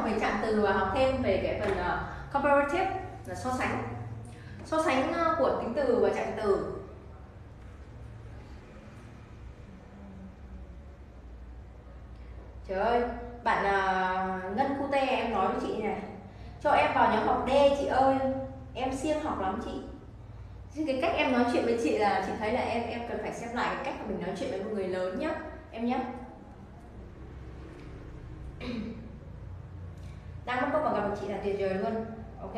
về trạng từ và học thêm về cái phần comparative là so sánh của tính từ và trạng từ. Trời ơi, bạn Ngân Cute em nói với chị này, cho em vào nhóm học D chị ơi, em siêng học lắm chị. Cái cách em nói chuyện với chị là chị thấy là em cần phải xem lại cái cách mà mình nói chuyện với một người lớn nhá em nhé. Đang mất công mà gặp được chị là tuyệt vời luôn. Ok.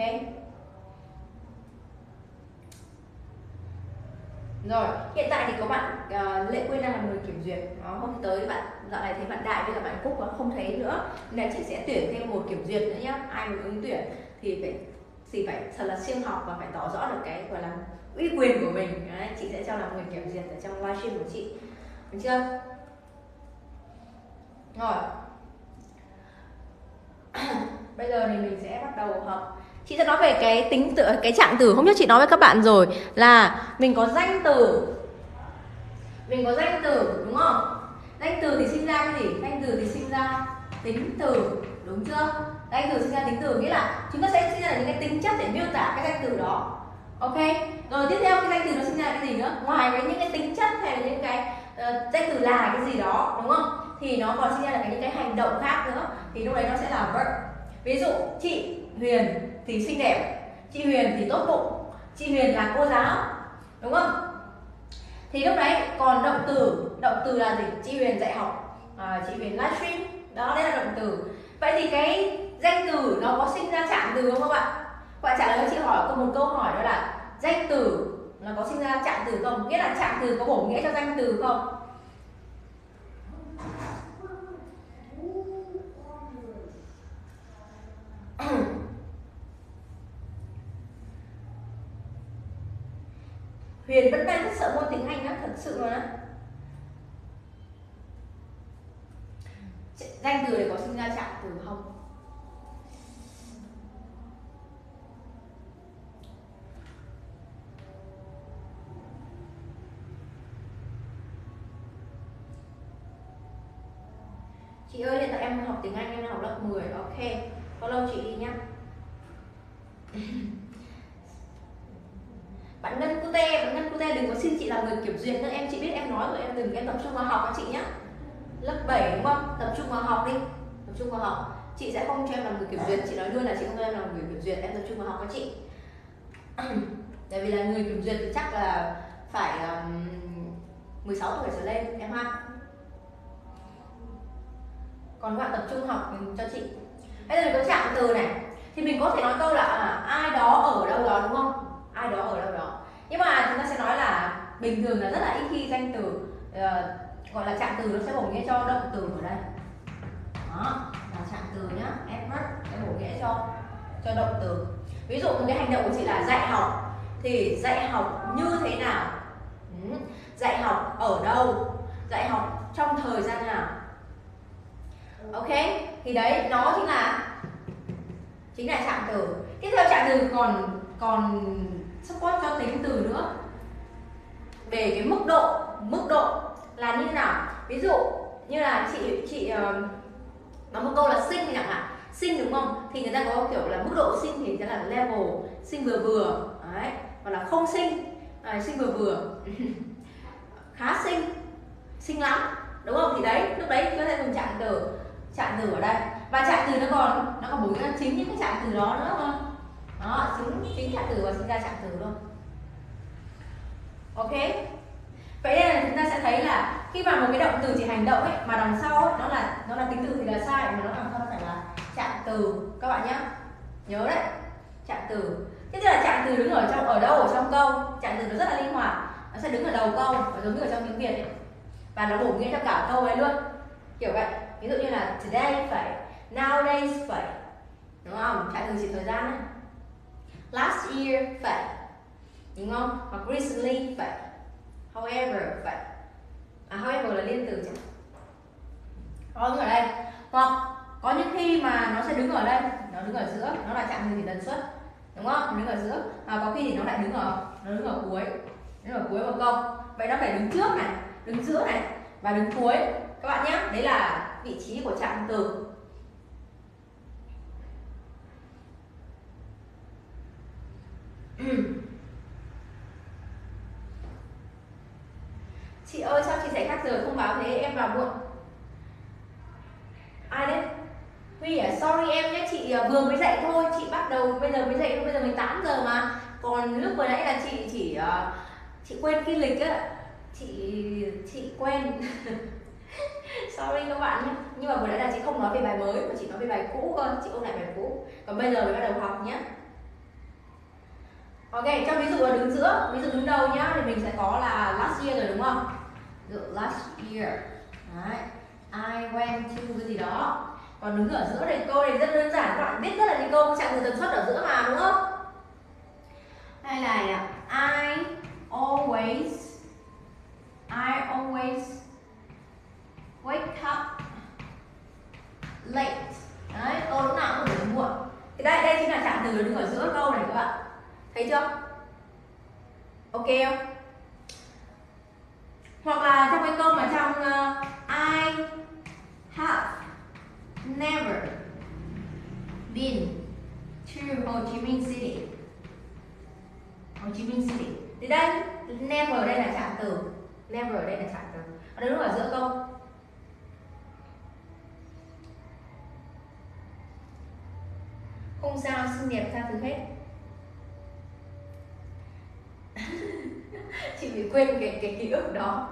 Rồi, hiện tại thì có bạn Lệ Quyên đang là người kiểm duyệt. Hôm tới bạn dạo này thấy bạn Đại với cả bạn Cúc không thấy nữa, nên chị sẽ tuyển thêm một kiểm duyệt nữa nhá. Ai muốn ứng tuyển thì phải thật là siêng học và phải tỏ rõ được cái gọi là uy quyền của mình. Đấy, chị sẽ cho làm người kiểm duyệt ở trong livestream của chị, được chưa? Rồi. Bây giờ thì mình sẽ bắt đầu học. Chị sẽ nói về cái trạng từ. Hôm trước chị nói với các bạn rồi là mình có danh từ, đúng không? Danh từ thì sinh ra cái gì? Danh từ thì sinh ra tính từ, đúng chưa? Danh từ sinh ra tính từ nghĩa là chúng ta sẽ sinh ra những cái tính chất để miêu tả cái danh từ đó. Ok. Rồi tiếp theo cái danh từ nó sinh ra cái gì nữa? Ngoài với những cái tính chất hay là những cái danh từ là cái gì đó, đúng không? Thì nó còn sinh ra là những cái hành động khác nữa. Thì lúc đấy nó sẽ là verb. Ví dụ chị Huyền thì xinh đẹp, chị Huyền thì tốt bụng, chị Huyền là cô giáo, đúng không? Thì lúc đấy còn động từ là gì? Chị Huyền dạy học, chị Huyền livestream, đó đấy là động từ. Vậy thì cái danh từ nó có sinh ra trạng từ không các bạn? Các bạn trả lời cho chị hỏi một câu hỏi đó là danh từ nó có sinh ra trạng từ không? Nghĩa là trạng từ có bổ nghĩa cho danh từ không? Huyền vẫn đang rất sợ môn tiếng Anh á, thật sự mà. Danh từ này có sinh ra trạng từ không? Chị ơi, hiện tại em học tiếng Anh, em đang học lớp 10. Ok, follow chị đi nhá. Bạn Ngân Cute đừng có xin chị làm người kiểm duyệt nữa. Chị biết em nói rồi, em đừng, em tập trung vào học các chị nhá. Lớp 7 đúng không? Tập trung vào học đi. Tập trung vào học. Chị sẽ không cho em làm người kiểm duyệt. Chị nói luôn là chị không cho em làm người kiểm duyệt. Em tập trung vào học các chị. Tại vì là người kiểm duyệt thì chắc là phải 16 tuổi trở lên em ha. Còn các bạn tập trung học cho chị. Bây giờ có trạng từ này thì mình có thể nói câu là ai đó ở đâu đó, đúng không? Ai đó ở đâu đó. Nhưng mà chúng ta sẽ nói là bình thường là rất là ít khi danh từ gọi là trạng từ nó sẽ bổ nghĩa cho động từ ở đây. Đó, là trạng từ nhá, adverb sẽ bổ nghĩa cho động từ. Ví dụ một cái hành động của chị là dạy học thì dạy học như thế nào? Dạy học ở đâu? Dạy học trong thời gian nào? Ok, thì đấy nó chính là trạng từ. Tiếp theo trạng từ còn support cho tính từ nữa. Về cái mức độ là như thế nào? Ví dụ như là chị nói một câu là xinh chẳng hạn, xinh đúng không? Thì người ta có kiểu là mức độ xinh thì sẽ là level, xinh vừa vừa, đấy, hoặc là không xinh, xinh vừa vừa, khá xinh, xinh lắm, đúng không? Thì đấy, lúc đấy chúng ta sẽ dùng trạng từ ở đây. Và trạng từ nó còn bổ nghĩa chính những cái trạng từ đó nữa không? Đó, chính trạng từ và sinh ra trạng từ luôn. Ok. Vậy nên là chúng ta sẽ thấy là khi mà một cái động từ chỉ hành động ấy mà đằng sau ấy, nó là tính từ thì là sai, mà nó đằng sau nó phải là trạng từ các bạn nhé. Nhớ đấy, trạng từ. Thế là trạng từ đứng ở đâu ở trong câu? Trạng từ nó rất là linh hoạt, nó sẽ đứng ở đầu câu, giống như ở trong tiếng Việt ấy. Và nó bổ nghĩa cho cả câu ấy luôn. Kiểu vậy. Ví dụ như là today phải, nowadays phải, đúng không? Trạng từ chỉ thời gian ấy. Last year phải, đúng không? Hoặc recently phải, however phải. However là liên từ chẳng. Nó đứng ở đây. Hoặc có những khi mà nó sẽ đứng ở đây, nó đứng ở giữa, nó là trạng từ chỉ tần suất, đúng không? Nó đứng ở giữa. Có khi thì nó lại đứng ở cuối, một câu. Vậy nó phải đứng trước này, đứng giữa này và đứng cuối các bạn nhé. Đấy là vị trí của trạng từ. Chị ơi sao chị dạy khác giờ không báo thế em vào muộn? Ai đấy? Huy à, sorry em nhé, chị vừa mới dậy thôi, chị bắt đầu bây giờ mới dậy thôi, bây giờ mới 8 giờ mà. Còn lúc vừa nãy là chị chỉ chị quên cái lịch á, chị quên. Sorry các bạn nhé. Nhưng mà vừa nãy là chị không nói về bài mới mà chị nói về bài cũ cơ, chị ôn lại bài cũ. Còn bây giờ mới bắt đầu học nhé. Ok, cho ví dụ là đứng giữa, ví dụ đứng đầu nhá thì mình sẽ có là last year rồi đúng không? Ví dụ last year. Đấy. I went to cái gì đó. Còn đứng ở giữa này câu này rất đơn giản, các bạn biết rất là nhiều câu trạng từ tần suất ở giữa mà đúng không? Hay là I always wake up late. Đấy, câu lúc nào cũng phải muộn. Thì đây chính là trạng từ đứng ở giữa câu này các bạn. Thấy chưa? Ok không? Hoặc là trong cái câu mà trong I have never been to Ho Chi Minh City. Ho Chi Minh City. Thì đây, never đây là trạng từ. Never đây là trạng từ. Nó đứng ở giữa câu. Không sao, xinh đẹp tha thứ hết. Chị bị quên cái ký ức đó.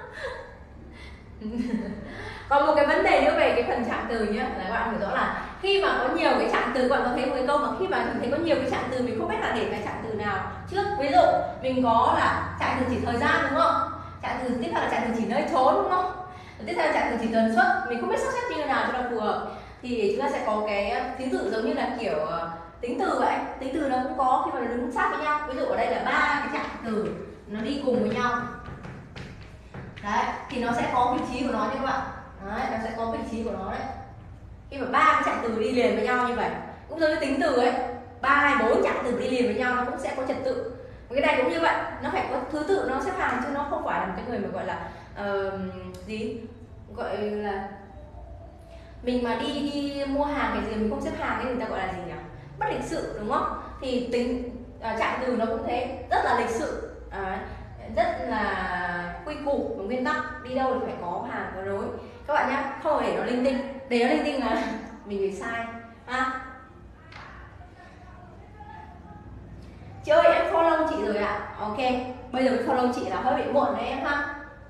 Còn một cái vấn đề nữa về cái phần trạng từ nhé, là các bạn hiểu rõ là khi mà có nhiều cái trạng từ, các bạn có thấy một cái câu mà khi mà mình thấy có nhiều cái trạng từ mình không biết là để cái trạng từ nào trước. Ví dụ mình có là trạng từ chỉ thời gian đúng không? Trạng từ tiếp theo là trạng từ chỉ nơi trốn đúng không? Tiếp theo là trạng từ chỉ tần suất, mình không biết sắp xếp như thế nào cho nó phù hợp. Thì chúng ta sẽ có cái ví dụ giống như là kiểu tính từ vậy. Tính từ nó cũng có khi mà nó đứng sát với nhau. Ví dụ ở đây là 3 cái trạng từ nó đi cùng với nhau. Đấy, thì nó sẽ có vị trí của nó nha các bạn. Đấy, nó sẽ có vị trí của nó đấy. Khi mà 3 cái trạng từ đi liền với nhau như vậy, cũng giống như tính từ ấy, 3 hay 4 trạng từ đi liền với nhau nó cũng sẽ có trật tự. Cái này cũng như vậy, nó phải có thứ tự, nó xếp hàng chứ nó không phải là một cái người mà gọi là gọi là mình mà đi mua hàng cái gì mình không xếp hàng thì người ta gọi là gì nhỉ? Bất lịch sự đúng không? Thì tính trạng từ nó cũng thế, rất là lịch sự, rất là quy củ và nguyên tắc, đi đâu thì phải có hàng có nối các bạn nhé, không để nó linh tinh. Để nó linh tinh là mình bị sai ha. Chị ơi em follow chị rồi ạ. Ok, bây giờ follow chị là hơi bị muộn đấy em ha.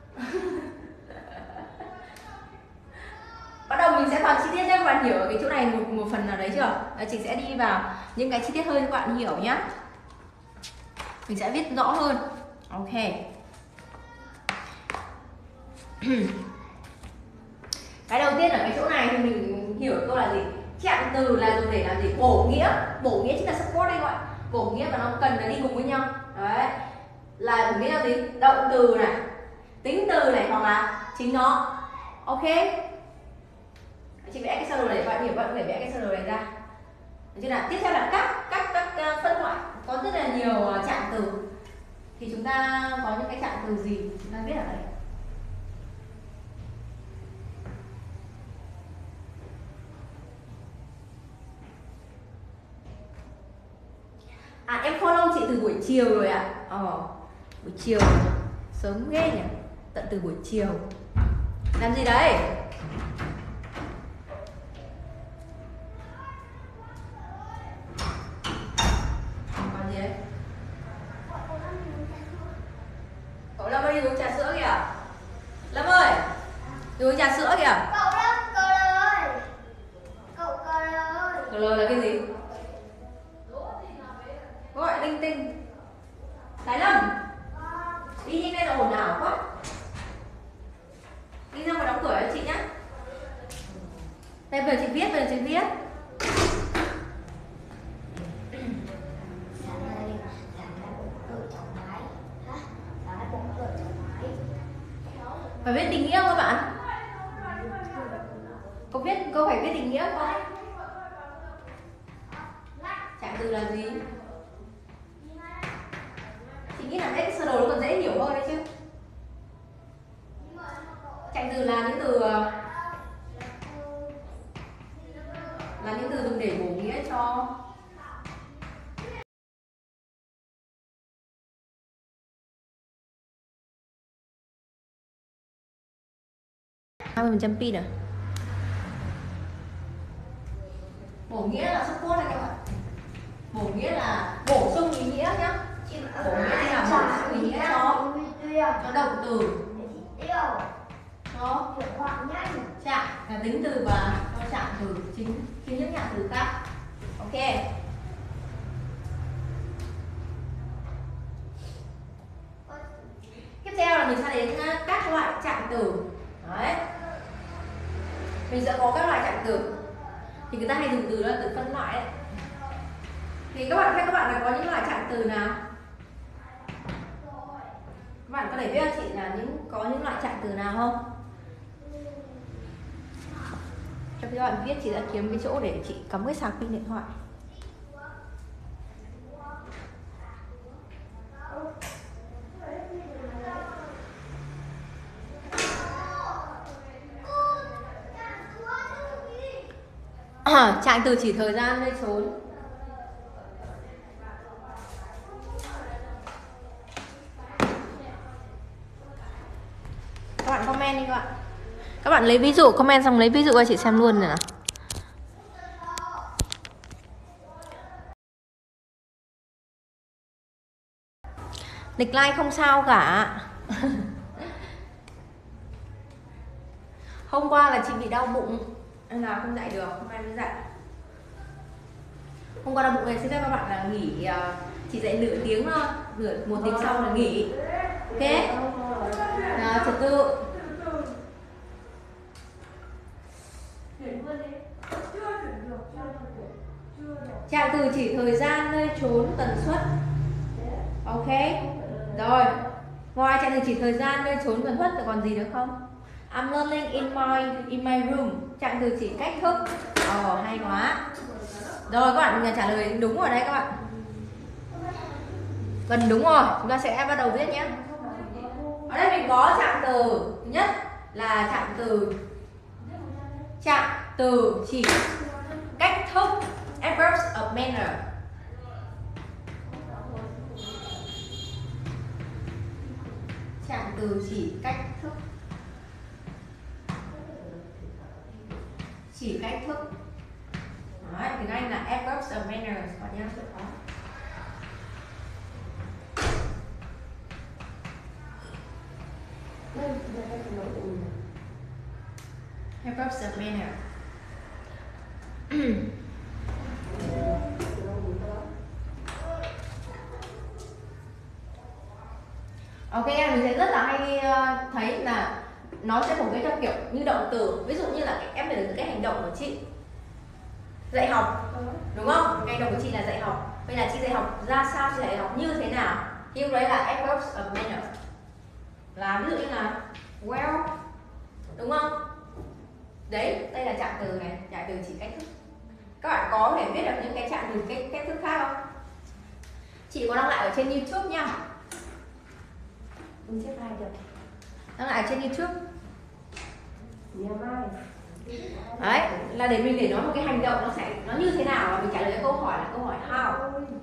Bắt đầu mình sẽ vào chi tiết cho các bạn hiểu ở cái chỗ này một phần nào đấy chưa? Chị sẽ đi vào những cái chi tiết hơn cho các bạn hiểu nhé. Mình sẽ viết rõ hơn. Ok. Cái đầu tiên ở cái chỗ này thì mình hiểu câu là gì? Trạng từ là dùng để làm gì? Bổ nghĩa. Bổ nghĩa chính là support đây các bạn. Bổ nghĩa và nó cần là đi cùng với nhau. Đấy. Là bổ nghĩa là gì? Động từ này, tính từ này hoặc là chính nó. Ok. Chị vẽ cái sơ đồ để bạn hiểu, bạn có thể vẽ cái sơ đồ này ra. Được chưa nào? Tiếp theo là các phân loại, có rất là nhiều trạng từ. Thì chúng ta có những cái trạng từ gì chúng ta viết ở đây. Em follow chị từ buổi chiều rồi ạ. Buổi chiều sớm ghê nhỉ, tận từ buổi chiều. Làm gì đấy? Còn gì đấy? Cậu Lâm ơi đi uống trà sữa kìa. Lâm ơi, đi uống trà sữa kìa. Cậu Lâm, cậu ơi. Cậu ơi. Cậu là cái gì? Gọi linh tinh. Thái Lâm, đi nhanh lên là ồn ào quá. Đi ra ngoài đóng cửa cho chị nhá. Đây bây giờ chị viết, Phải viết định nghĩa không các bạn? Cô phải viết định nghĩa không? Trạng từ là gì? Chị nghĩ là cái sơ đồ nó còn dễ hiểu hơn đấy chứ. Trạng từ là những từ dùng để bổ nghĩa cho 20% pin à? Bổ nghĩa là support này các bạn. Bổ nghĩa là bổ sung ý nghĩa nhá. Bổ nghĩa thì là bổ sung ý nghĩa cho động từ. Cho trạng là tính từ và cho trạng từ chính khi những trạng từ khác. Ok. Tiếp theo là mình sẽ đến các loại trạng từ. Đấy. Mình sẽ có các loại trạng từ. Thì người ta hay dùng từ đó là từ phân loại đấy. Thì các bạn là có những loại trạng từ nào? Các bạn có thể biết cho chị là có những loại trạng từ nào không? Cho các bạn viết, chị đã kiếm cái chỗ để chị cắm cái sạc pin điện thoại. Trạng từ chỉ thời gian nơi chốn. Các bạn comment đi các bạn. Các bạn lấy ví dụ, comment xong lấy ví dụ cho chị xem luôn rồi nào. Lịch like không sao cả. Hôm qua là chị bị đau bụng nên là không dạy được, hôm nay mới dạy. Hôm qua đau bụng này xin phép các bạn là nghỉ, chị dạy nửa tiếng thôi, một tiếng sau là nghỉ. Ok. Nào, trật tự. Trạng từ chỉ thời gian, nơi chốn, tần suất. Ok. Rồi. Ngoài trạng từ chỉ thời gian, nơi chốn, tần suất thì còn gì nữa không? I'm learning in my room. Trạng từ chỉ cách thức. Hay quá. Rồi các bạn trả lời đúng rồi đấy các bạn. Gần đúng rồi, chúng ta sẽ bắt đầu viết nhé. Ở đây mình có trạng từ thứ nhất là trạng từ chỉ cách thức, adverbs of manner. Trạng từ chỉ cách thức. Chỉ cách thức. Đấy, tiếng Anh là adverbs of manners. Có nhá, sự có. Adverbs of manner. Ok, mình sẽ rất là hay thấy là nó sẽ phổ biến theo kiểu như động từ. Ví dụ như là em để được cái hành động của chị dạy học, đúng không? Hành động của chị là dạy học. Vậy là chị dạy học ra sao, chị dạy học như thế nào? Thì lúc đấy là adverbs of manner. Là ví dụ như là well, đúng không? Đấy, đây là trạng từ này, trạng từ chỉ cách thức. Các bạn có thể viết được những cái trạng từ cách thức khác không? Chị có đăng lại ở trên YouTube nha. Mình xếp hai được. Đăng lại ở trên YouTube. Đấy, là để nói một cái hành động nó như thế nào và mình trả lời cái câu hỏi là câu hỏi how.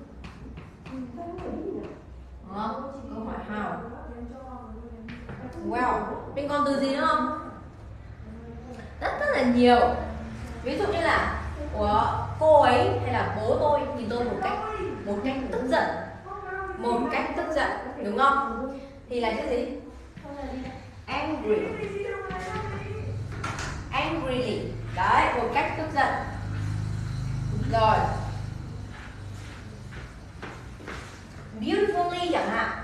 Đúng không? Câu hỏi how. Well, mình còn từ gì nữa không? Rất là nhiều. Ví dụ như là của cô ấy hay là bố tôi nhìn tôi một cách tức giận. Một cách tức giận, đúng không? Thì là chữ gì? Angry. Angrily. Đấy, một cách tức giận. Rồi. Beautifully chẳng hạn.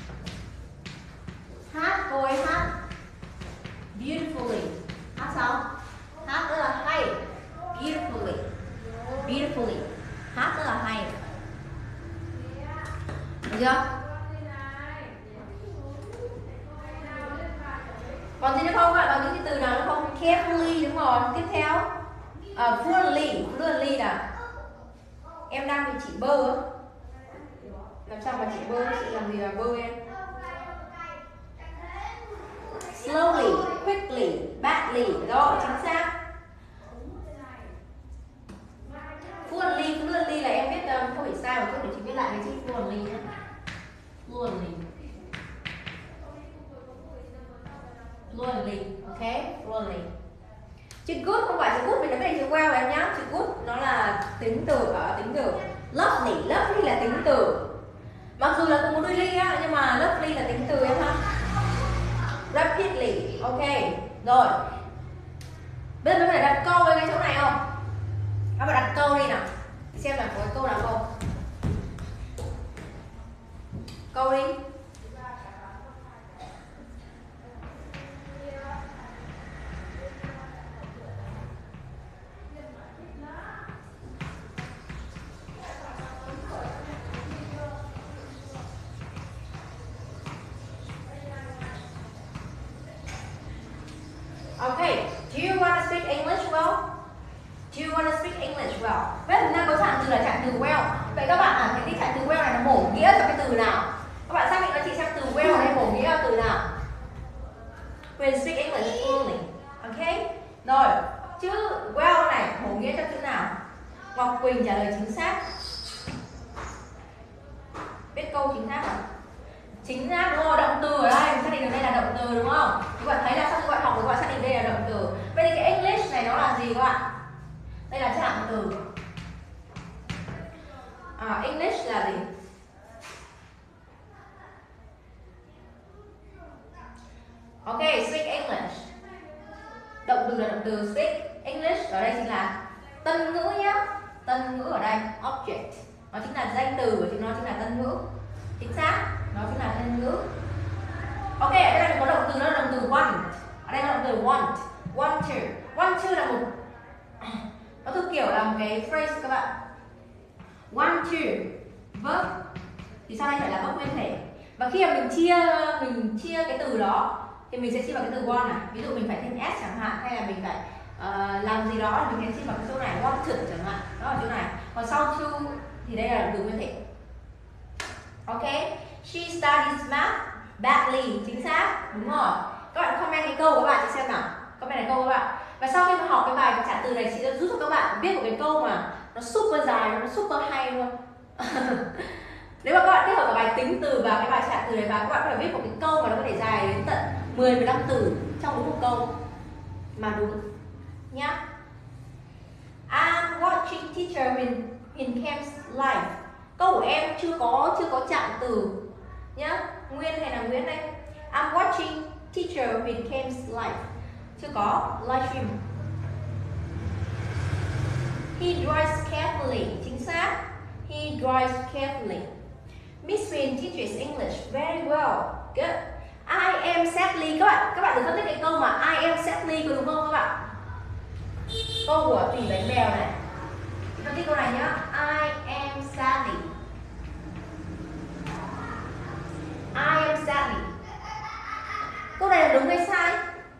Hát, cô ấy hát beautifully. Hát sao? Hát rất là hay. Beautifully. Beautifully. Hát rất là hay. Được chưa? Còn gì nữa không? Các bạn có những cái từ nào nữa không? Carefully, đúng rồi. Tiếp theo fluently. Fluently là em đang bị chị bơ á. Làm sao mà chị bơ? Chị làm gì là bơ em? Slowly, quickly, badly. Rồi, chính xác. Fluently là em biết không phải sai mà tôi để chị viết lại cái chữ fluently nhé. Fluently. Fluently, ok? Fluently. well em nhá. Chữ good nó là tính từ tính từ. Lovely, lovely là tính từ. Mặc dù là cùng một đuôi ly á, nhưng mà lovely là tính từ em ha. Rapidly, ok. Rồi. Bây giờ mình phải đặt câu ở cái chỗ này không? Các bạn đặt câu đi nào. Xem là có cái câu nào không? Câu đi. Okay, do you want to speak English well? Do you want to speak English well? Vậy chúng ta có trạng từ là trạng từ well. Vậy các bạn thấy cái trạng từ well này nó bổ nghĩa cho cái từ nào? Các bạn xác định cho chị xem từ well này bổ nghĩa là từ nào? When speak English fluently. Okay? Rồi, chữ well này bổ nghĩa cho chữ nào? Ngọc Quỳnh trả lời chính xác. Biết câu chính xác không? Chính xác đúng không? Động từ ở đây, mình xác định được đây là động từ đúng không? Các bạn thấy là sau khi các bạn học thì các bạn xác định đây là động từ. Vậy thì cái English này nó là gì các bạn? Đây là trạng từ. English là gì? Ok, speak English. Động từ là động từ speak. English ở đây chính là tân ngữ nhá. Tân ngữ ở đây, object. Nó chính là danh từ của nó chính là tân ngữ. Chính xác, nó chính là tân ngữ. Ok, ở đây mình có động từ đó là động từ want. Ở đây có động từ want. Want to. Want to là một nó thuộc kiểu là một cái phrase các bạn. Want to verb thì sau đây phải là verb nguyên thể. Và khi mà mình chia cái từ đó thì mình sẽ chia vào cái từ want này. Ví dụ mình phải thêm s chẳng hạn, hay là mình phải làm gì đó thì mình sẽ chia vào cái chỗ này, wanted chẳng hạn, đó là chỗ này. Còn sau to thì đây là động từ nguyên thể. Ok, she studies math badly, chính xác, đúng rồi. Các bạn comment cái câu của các bạn chị xem nào. Comment này câu các bạn. Và sau khi mà học cái bài trạng từ này, chị sẽ giúp cho các bạn viết một cái câu mà nó super dài, nó super hay luôn. Nếu mà các bạn kết hợp cả bài tính từ và cái bài trạng từ này vào, các bạn phải viết một cái câu mà nó có thể dài đến tận 10-15 từ trong đúng một câu mà đúng nhá. I'm watching teacher in Cam's life. Câu của em chưa có trạng từ nhá. Nguyên hay là Nguyễn đây. I'm watching teacher with Cam's life. Chưa có livestream. He drives carefully. Chính xác. He drives carefully. Miss Huyền teaches English very well. Good. I am sadly. Các bạn được phân tích cái câu mà I am sadly có đúng không các bạn? Câu của Thủy Bánh Bèo này. Phân tích câu này nhá. I am sadly. I am sadly. Câu này là đúng hay sai?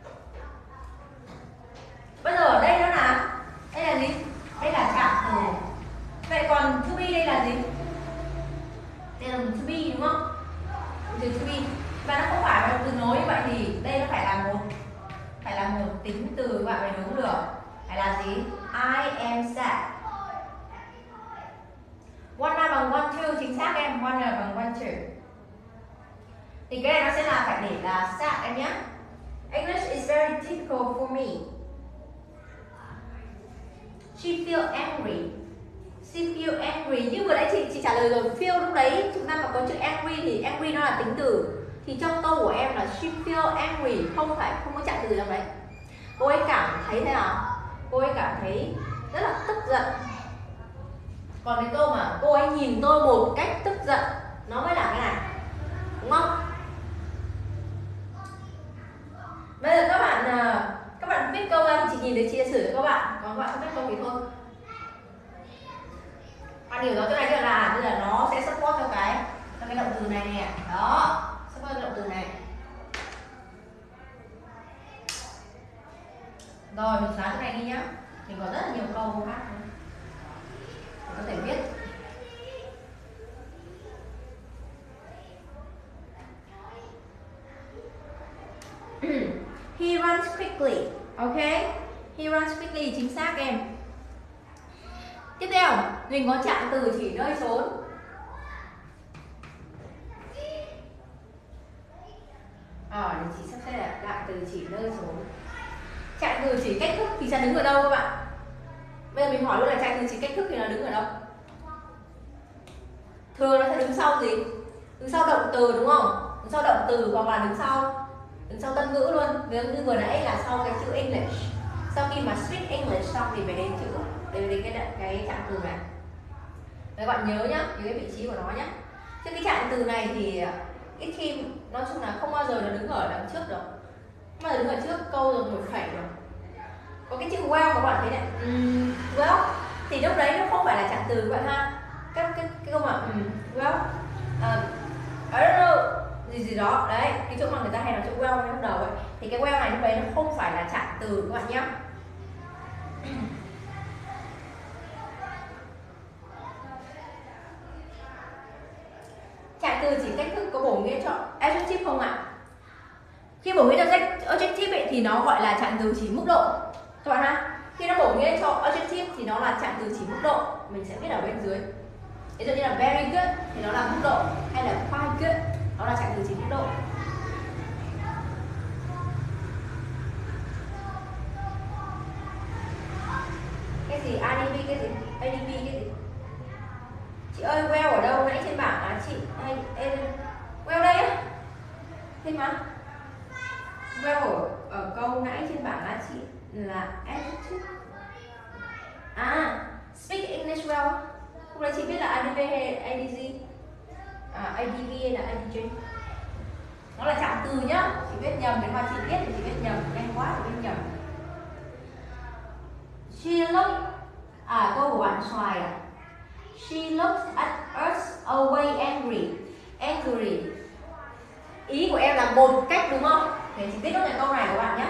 Bây giờ ở đây nó là gì? Đây là trạng từ. Vậy còn to be đây là gì? Đây là to be đúng không? Từ to be. Và nó không phải là từ nối như vậy thì đây nó phải là một tính từ các bạn mới đúng được. Phải là gì? I am sad. One là bằng one two, chính xác em. One là bằng one two. Thì cái này nó sẽ là phải để là sad em nhé. English is very difficult for me. She feel angry. She feel angry. Như vừa nãy chị trả lời rồi, feel lúc đấy chúng ta mà có chữ angry thì angry nó là tính từ. Thì trong câu của em là she feel angry, không có trạng từ trong đấy. Cô ấy cảm thấy thế nào? Cô ấy cảm thấy rất là tức giận. Còn cái câu mà cô ấy nhìn tôi một cách tức giận, nó mới là cái này, đúng không? Bây giờ các bạn biết câu ra thì chị nhìn thấy chị sẽ sửa cho các bạn. Còn các bạn không biết câu thì thôi. Bạn hiểu rõ chỗ này chưa, là bây giờ nó sẽ support cho cái động từ này nè. Đó, support cho động từ này. Rồi mình xóa chỗ này đi nhá. Mình có rất là nhiều câu khác nữa. Mình có thể viết. He runs quickly. Ok, he runs quickly, chính xác em. Tiếp theo, mình có trạng từ chỉ nơi chốn. Để chị sắp xếp lại trạng từ chỉ nơi chốn. Trạng từ chỉ cách thức thì sẽ đứng ở đâu các bạn? Bây giờ mình hỏi luôn là trạng từ chỉ cách thức thì nó đứng ở đâu? Thường nó sẽ đứng sau gì? Đứng sau động từ đúng không? Đứng sau động từ hoặc là đứng sau tân ngữ luôn. Ví dụ như vừa nãy là sau cái chữ English. Sau khi mà speak English xong thì phải đến chữ, đến cái trạng từ này. Các bạn nhớ nhá, nhớ cái vị trí của nó nhá. Chứ cái trạng từ này thì ít khi, nói chung là không bao giờ nó đứng ở đằng trước được. Không bao giờ đứng ở trước câu rồi thổi phẩy được. Có cái chữ well các bạn thấy này, well thì lúc đấy nó không phải là trạng từ các bạn ha. Cái câu mà well, I don't know gì đó đấy, cái chỗ mà người ta hay nói chữ well trong đầu ấy, thì cái well này lúc đấy nó không phải là trạng từ các bạn nhé. Trạng từ chỉ cách thức có bổ nghĩa cho adjective không ạ? Khi bổ nghĩa cho adjective ấy, thì nó gọi là trạng từ chỉ mức độ các bạn ha. Khi nó bổ nghĩa cho adjective thì nó là trạng từ chỉ mức độ, mình sẽ viết ở bên dưới. Ví dụ như là very good thì nó là mức độ, hay là quite good nó là trạng từ chỉ mức độ. Cái gì adv, cái gì adv, cái gì? Chị ơi well ở đâu? Nãy trên bảng chị hay well đây á. Thế mà well ở câu nãy trên bảng là chị là adjective. Speak English well. Lúc đấy chị biết là adv hay adg? Adv hay là adj? Nó là trạng từ nhá. Chị viết nhầm, nếu mà chị viết thì chị viết nhầm, nhanh quá thì viết nhầm. She looked, câu của bạn Xoài à? She looked at us away angry. Angry. Ý của em là một cách đúng không? Để chị viết nốt cái câu này của bạn nhé.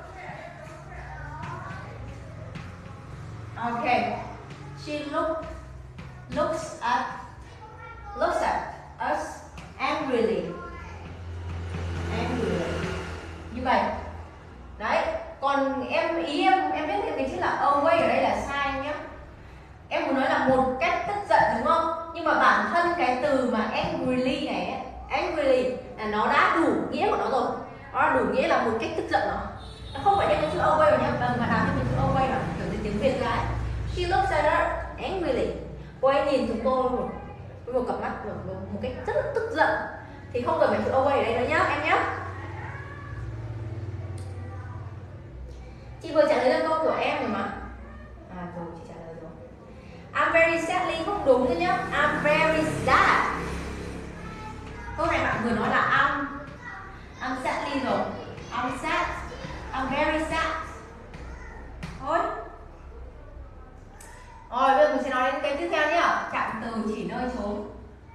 Okay. She looks at us angrily. Như vậy. Đấy. Còn ý em biết cái chữ là away ở đây là sai nhé. Em muốn nói là một cách tức giận đúng không? Nhưng mà bản thân cái từ mà angrily này ấy, angrily là nó đã đủ nghĩa của nó rồi. Nó đã đủ nghĩa là một cách tức giận nó. Nó không phải thêm cái chữ away rồi nhé, mà làm thêm cái chữ away là kiểu từ tiếng Việt ra ấy. She looks at us angrily. Cô ấy nhìn chúng tôi với một cặp mắt một cách rất là tức giận. Thì không cần phải chữ away ở đây nữa nhá em nhé. Chị vừa trả lời cho câu của em rồi mà. Rồi chị trả lời rồi. I'm very sadly không đúng nữa nhá. I'm very sad. Câu này bạn vừa nói là I'm sadly rồi. I'm sad. I'm very sad. Thôi. Rồi bây giờ mình sẽ nói đến cái tiếp theo nhé. Trạng từ chỉ nơi chốn.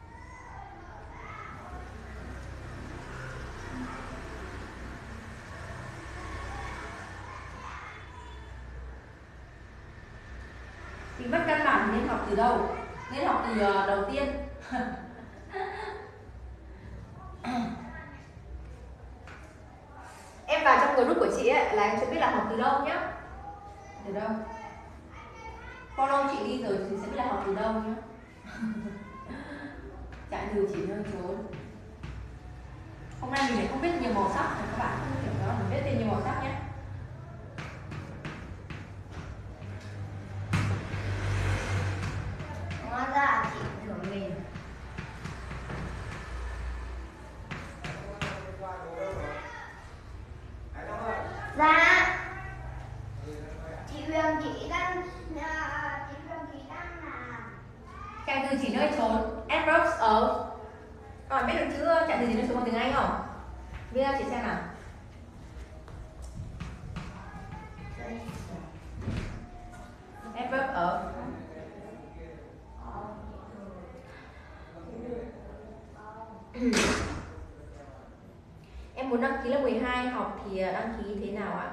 Thì mất căn bản nên học từ đâu? Nên học từ đầu tiên. Em vào trong group của chị ấy là em sẽ biết là học từ đâu nhá. Từ đâu? Follow chị đi rồi chị sẽ biết là học từ đâu nhá. Trạng từ chỉ nơi chốn. Hôm nay mình lại không biết nhiều màu sắc, các bạn không hiểu đó, mình biết tên nhiều màu sắc nhé. Hóa ra chị thưởng mình. Dạ. Chị Huyền chị đang làm. Trạng từ chỉ nơi chốn. Adverbs ở. Các bạn biết được chữ trạng từ chỉ nơi chốn bằng tiếng Anh không? Viết ra chị xem nào. Adverb ở. Em muốn đăng ký lớp 12 học thì đăng ký thế nào ạ?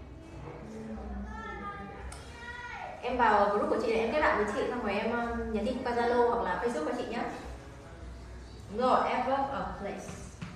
Em vào group của chị để em kết bạn với chị, xong rồi em nhắn tin qua Zalo hoặc là Facebook của chị nhé. Đúng rồi, adverb of place.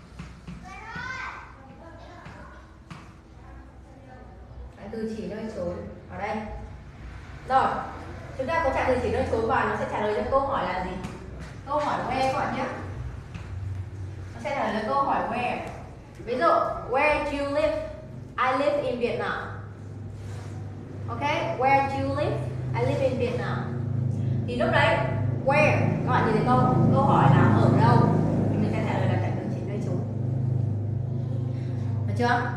Trạng từ chỉ nơi chốn ở đây. Rồi, chúng ta có trạng từ chỉ nơi chốn và nó sẽ trả lời cho câu hỏi là gì? Câu hỏi where các bạn nhé. Nó sẽ trả lời cho câu hỏi where. Ví dụ, where do you live? I live in Vietnam. Okay, where do you live? I live in Vietnam. Thì lúc đấy where các bạn nhìn thấy câu hỏi là ở đâu thì mình sẽ trả lời là trạng từ chỉ nơi chốn. Được chưa?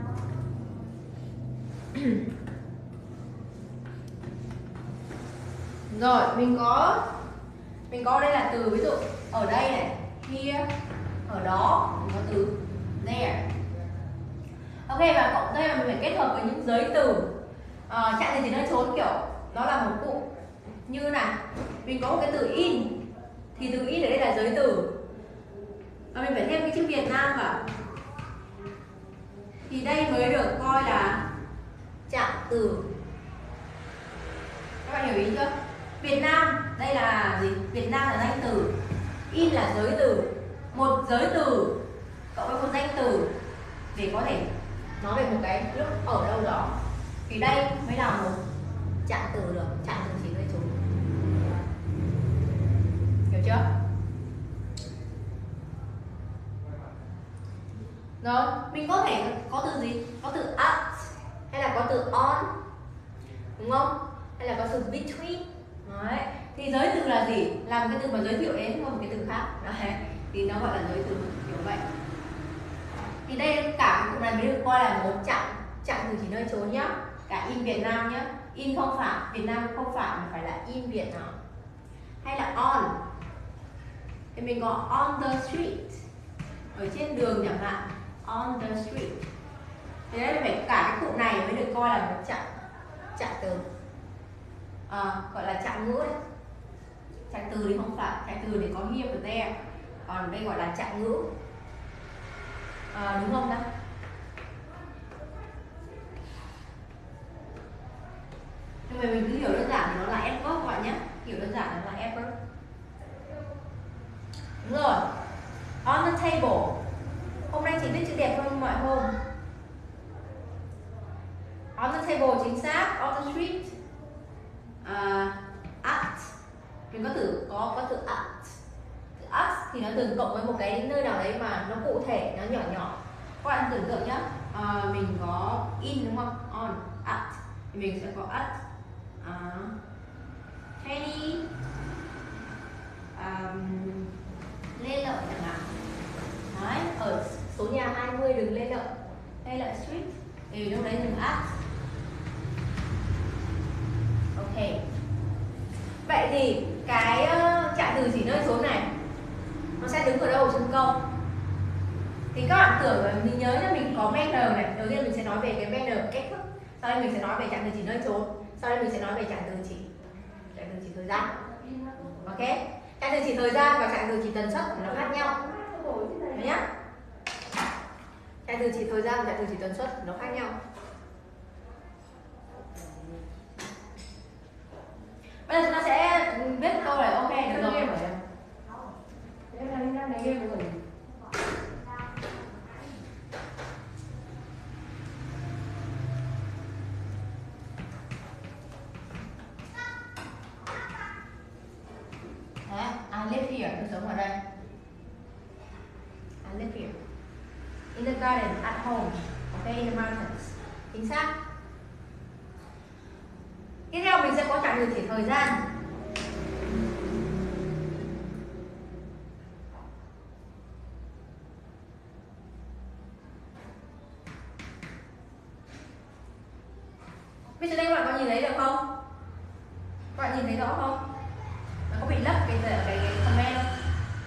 Rồi mình có đây là từ ví dụ ở đây này, here, ở đó, mình có từ there. Ok, và cộng đây là mình phải kết hợp với những giới từ. Trạng từ chỉ nơi chốn kiểu nó là một cụm như này, mình có một cái từ in thì từ in ở đây là giới từ và mình phải thêm cái chữ Việt Nam vào thì đây mới được coi là trạng từ. Các bạn hiểu ý chưa? Việt Nam đây là gì? Việt Nam là danh từ, in là giới từ, một giới từ cộng với một danh từ để có thể nói về một cái lúc ở đâu đó thì đây mới là một trạng từ được, trạng từ chỉ nơi chốn. Hiểu chưa? Rồi, mình có thể có từ gì? Có từ at hay là có từ on, đúng không? Hay là có từ between. Đấy. Thì giới từ là gì? Là một cái từ mà giới thiệu đến một cái từ khác. Đấy. Thì nó gọi là giới từ kiểu vậy. Thì đây cả cái cụm này mới được coi là một trạng từ chỉ nơi chốn nhá. Cả in Việt Nam nhá. In không phải, Việt Nam không phải mà phải là in Việt Nam. Hay là on. Thì mình có on the street, ở trên đường chẳng hạn, on the street. Thế nên phải cả cái cụm này mới được coi là một trạng từ. Gọi là trạng ngữ đấy. Trạng từ thì không phải, trạng từ thì có here và there, còn đây gọi là trạng ngữ. Đúng không ta? Nhưng mà mình cứ hiểu đơn giản thì nó là adverb các bạn nhé. Hiểu đơn giản nó là adverb. Đúng rồi. On the table. Hôm nay chỉ viết chữ đẹp hơn mọi hôm. On the table chính xác. On the street. At. Mình có từ at. Từ at thì nó thường cộng với một cái nơi nào đấy mà nó cụ thể, nó nhỏ nhỏ. Các bạn tưởng tượng nhá. Mình có in đúng không? On, at. Thì mình sẽ có at. Penny. Lê Lợi chẳng hạn. Đấy, ở số nhà 20 đường Lê Lợi Street thì lúc đấy dùng at. Ok. Vậy thì cái trạng từ chỉ nơi chốn này nó sẽ đứng ở đâu trong câu? Thì các bạn tưởng là mình nhớ là mình có manner này, đầu tiên mình sẽ nói về cái manner cách thức, sau đây mình sẽ nói về trạng từ chỉ nơi chốn, sau đây mình sẽ nói về trạng từ chỉ thời gian. Ok. Trạng từ chỉ thời gian và trạng từ chỉ tần suất nó khác nhau. Đấy nhá. Trạng từ chỉ thời gian và trạng từ chỉ tần suất nó khác nhau. Bây giờ chúng ta sẽ viết câu này. Ok, được rồi. I live here, tôi sống ở đây. I live here. In the garden, at home. Okay, in the mountains. Chính xác. Tiếp theo mình sẽ có trạng từ chỉ thời gian. Bây giờ đây các bạn có nhìn thấy được không? Các bạn nhìn thấy rõ không? Nó có bị lấp cái comment không?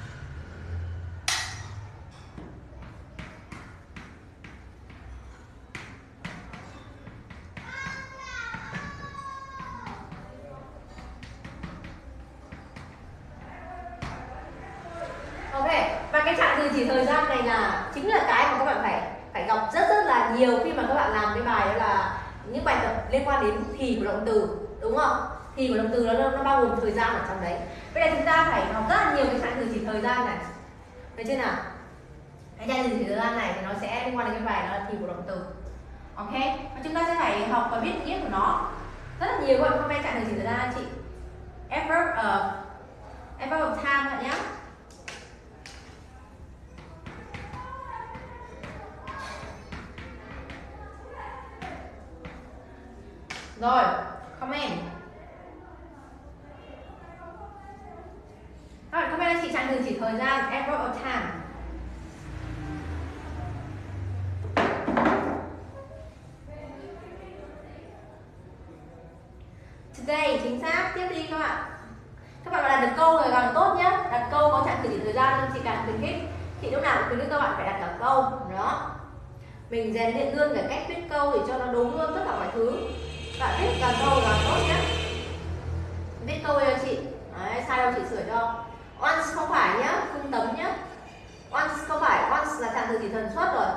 Ok, và cái trạng từ chỉ thời gian này là chính là cái mà các bạn phải gặp rất là nhiều khi mà các bạn làm cái bài đó là những bài tập liên quan đến thì của động từ, đúng không? Thì của động từ nó bao gồm thời gian ở trong đấy. Bây giờ chúng ta phải học rất là nhiều cái trạng từ chỉ thời gian này. Được chưa nào? Cái trạng từ chỉ thời gian này thì nó sẽ liên quan đến cái bài đó là thì của động từ. Ok, và chúng ta sẽ phải học và biết nghĩa của nó rất là nhiều. Các bạn comment trạng từ chỉ thời gian anh chị. Adverb of time bạn nhé. Rồi, comment. ơi chị chặn từ chỉ thời gian, above of time. Today, chính xác. Tiếp đi các bạn. Các bạn đặt được câu rồi càng tốt nhé. Đặt câu có chặn từ chỉ thời gian nên chị càng khuyến khích. Chị lúc nào cũng khuyến khích các bạn phải đặt cả câu. Đó. Mình rèn luyện luôn cái cách viết câu để cho nó đúng luôn tất cả mọi thứ. Bạn viết càng câu càng tốt nhé. Viết câu cho chị. Đấy, sai đâu chị sửa cho. Once không phải nhá, không tấm nhá. Once không phải, once là chặn từ chỉ tần suất rồi.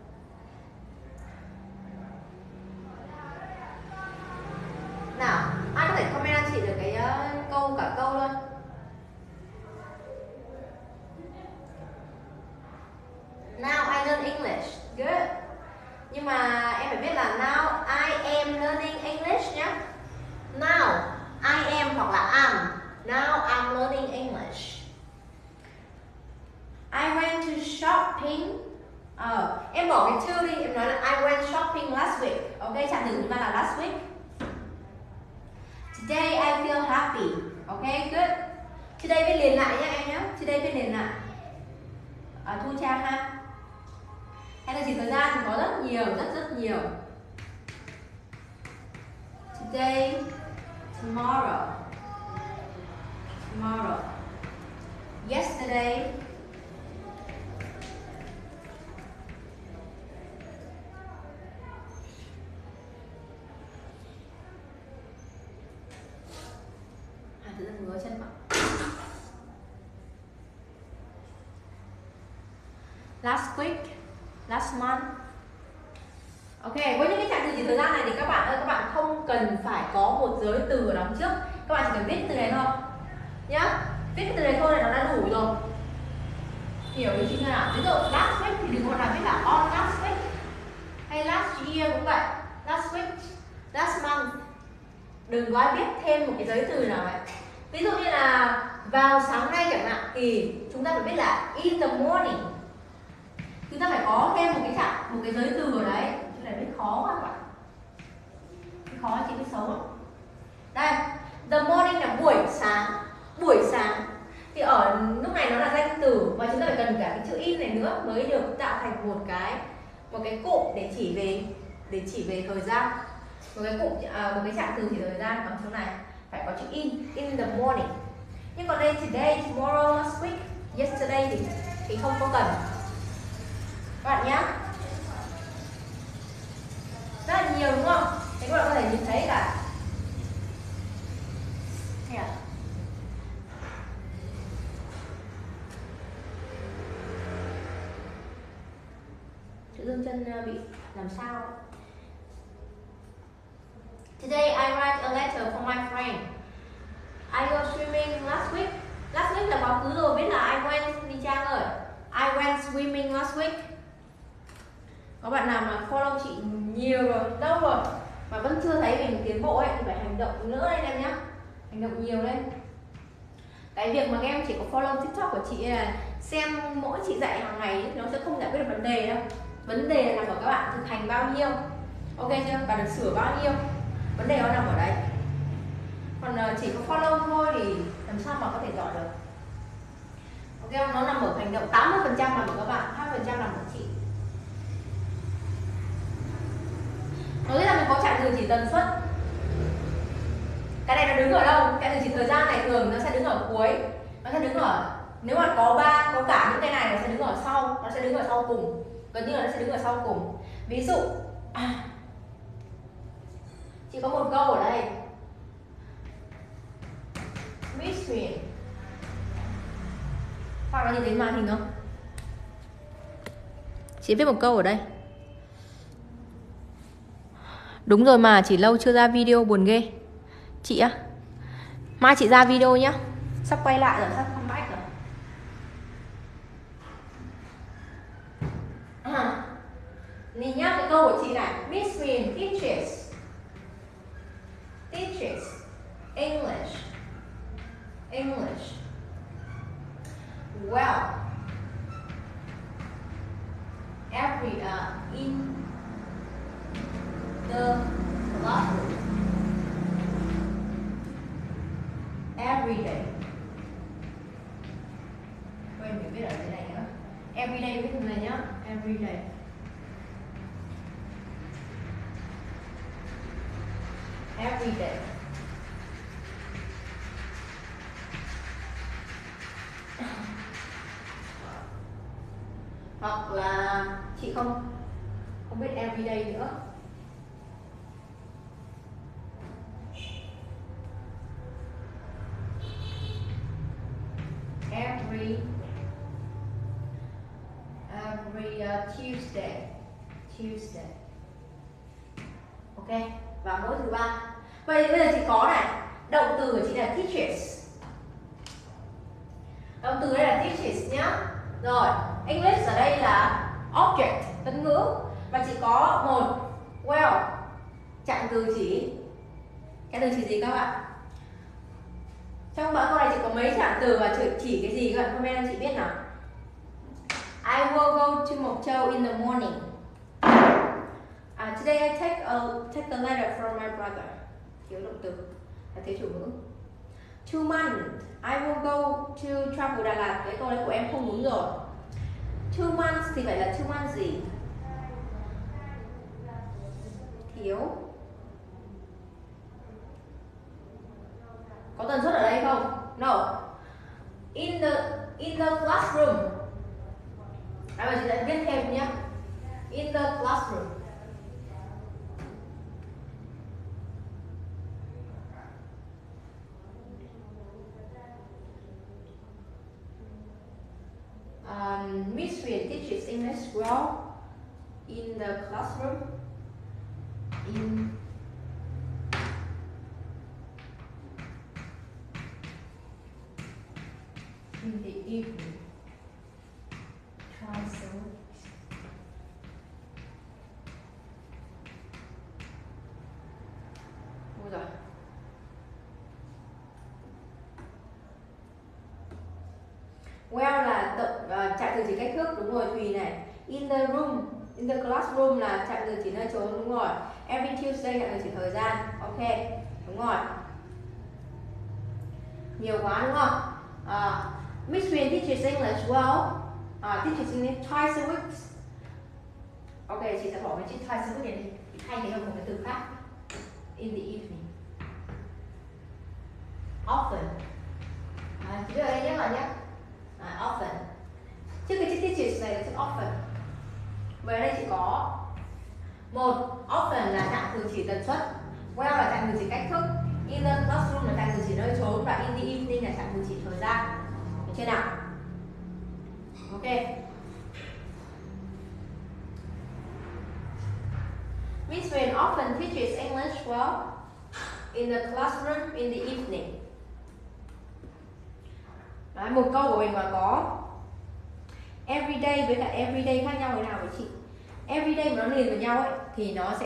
Nào, ai có thể comment cho chị được cái câu cả câu luôn. Now I learn English. Good. Nhưng mà em phải biết là now I am learning English nhé. Now I am hoặc là am. Now I'm learning English. I went to shopping. Em bỏ cái to đi, em nói là I went shopping last week. Ok, chặn từ chúng ta là last week. Today I feel happy. Ok, good. Today viết liền lại nhé em nhé. Today viết liền lại. Thu Trang ha. Hay là chỉ thời gian có rất nhiều, rất nhiều. Today, tomorrow, tomorrow. Yesterday. Tự dưng ngứa chân quá. Last week, last month. Ok, với những cái chặng từ chỉ thời gian này thì các bạn ơi, các bạn không cần phải có một giới từ ở đằng trước. Các bạn chỉ cần viết từ này thôi nhá. Viết cái từ này thôi là nó đã đủ rồi. Hiểu ý chị nào? Ví dụ last week thì đừng có nào viết là on last week. Hay last year cũng vậy. Last week, last month. Đừng có ai viết thêm một cái giới từ nào vậy. Ví dụ như là vào sáng nay chẳng hạn thì chúng ta phải biết là in the morning. Chúng ta phải có thêm một cái chặng, một cái giới từ ở đấy. Chỗ này biết khó quá các bạn. Khó chị biết xấu không? Đây, the morning là buổi sáng. Buổi sáng thì ở lúc này nó là danh từ và chúng ta phải cần cả cái chữ in này nữa mới được tạo thành một cái cụm để chỉ về thời gian. Một cái chặng từ chỉ thời gian ở chỗ này phải có chữ in the morning. Nhưng còn đây today, tomorrow, last week, yesterday thì không có cần. Các bạn nhé. Rất là nhiều đúng không? Thế các bạn có thể nhìn thấy cả. Tự dưng chân bị làm sao. Today I write a letter for my friend. I go swimming last week. Last week là quá khứ rồi, biết là I went đi Trang rồi. I went swimming last week. Có bạn nào mà follow chị nhiều rồi, lâu rồi mà vẫn chưa thấy mình tiến bộ ấy thì phải hành động nữa lên em nhé. Hành động nhiều lên. Cái việc mà các em chỉ có follow TikTok của chị là xem mỗi chị dạy hàng ngày ấy, nó sẽ không giải quyết được vấn đề đâu. Vấn đề là nằm ở các bạn thực hành bao nhiêu. Ok chưa? Và được sửa bao nhiêu. Vấn đề nó nằm ở đấy. Còn chỉ có follow thôi thì làm sao mà có thể giỏi được. Ok, nó nằm ở hành động. 80% nằm ở các bạn, 20% nằm ở chị. Có nghĩa là mình có chặng từ chỉ tần suất. Cái này nó đứng ở đâu? Cái từ chỉ thời gian này thường nó sẽ đứng ở cuối. Nó sẽ đứng ở, nếu mà có cả những cái này nó sẽ đứng ở sau. Nó sẽ đứng ở sau cùng. Gần như là nó sẽ đứng ở sau cùng. Ví dụ chị có một câu ở đây. Miss Huyền. Hoặc là nhìn thấy màn hình không? Chị viết một câu ở đây. Đúng rồi mà, chỉ lâu chưa ra video, buồn ghê. Chị á, mai chị ra video nhá. Sắp quay lại rồi, sắp comeback rồi. Nhìn nhá, cái câu của chị này. Miss Huyền teaches English well in the classroom every day. mình phải viết ở dưới này nữa. Everyday viết như này nhá. Everyday. Everyday. Hoặc là chị không biết everyday nữa. Every Tuesday. Ok, và mỗi thứ ba. Vậy bây giờ chị có này, động từ của chị là teaches. Động từ đây là teaches nhá. Rồi, English ở đây là object, tân ngữ. Và chỉ có một well, trạng từ chỉ. Cái từ chỉ gì các bạn? Trong mẫu câu này chỉ có mấy trạng từ và chỉ cái gì các bạn comment cho chị biết nào. I will go to Mộc in the morning. Today I take a letter from my brother. Thiếu động từ là thiếu chủ ngữ. 2 months I will go to travel Đà Lạt. Cái câu đấy của em không đúng rồi. 2 months thì phải là 2 months gì? Thiếu. Có tần suất ở đây không? No. In the classroom. Mà chị lại viết thêm nhé. In the classroom. Miss Huyền teaches English well in the classroom. In the evening. Twice a week. Ôi giời. Well là trạng từ chỉ cách thức, đúng rồi Thùy này. In the room, in the classroom là trạng từ chỉ nơi trốn, đúng rồi. Every Tuesday trạng từ chỉ thời gian, ok, đúng rồi. Nhiều quá đúng không? Miss Huyền teaches English well. Teaches English twice a week. Ok, chị sẽ bỏ cái chữ twice a week này đi, thay thế bằng một cái từ khác. In the evening. Often. Chị biết ở đây nhé bạn nhé. Often. Trước cái chữ teaches này là chữ often. Vậy ở đây chỉ có một, often là trạng từ chỉ tần suất, well là trạng từ chỉ cách thức, in the classroom là trạng từ chỉ nơi trốn, và in the evening là trạng từ chỉ thời gian. Được chưa nào? Ok. Miss Huyền often teaches English well in the classroom in the evening. Đấy, một câu của mình mà có everyday với cả everyday khác nhau thế nào với chị? Everyday mà nó liền với nhau ấy thì nó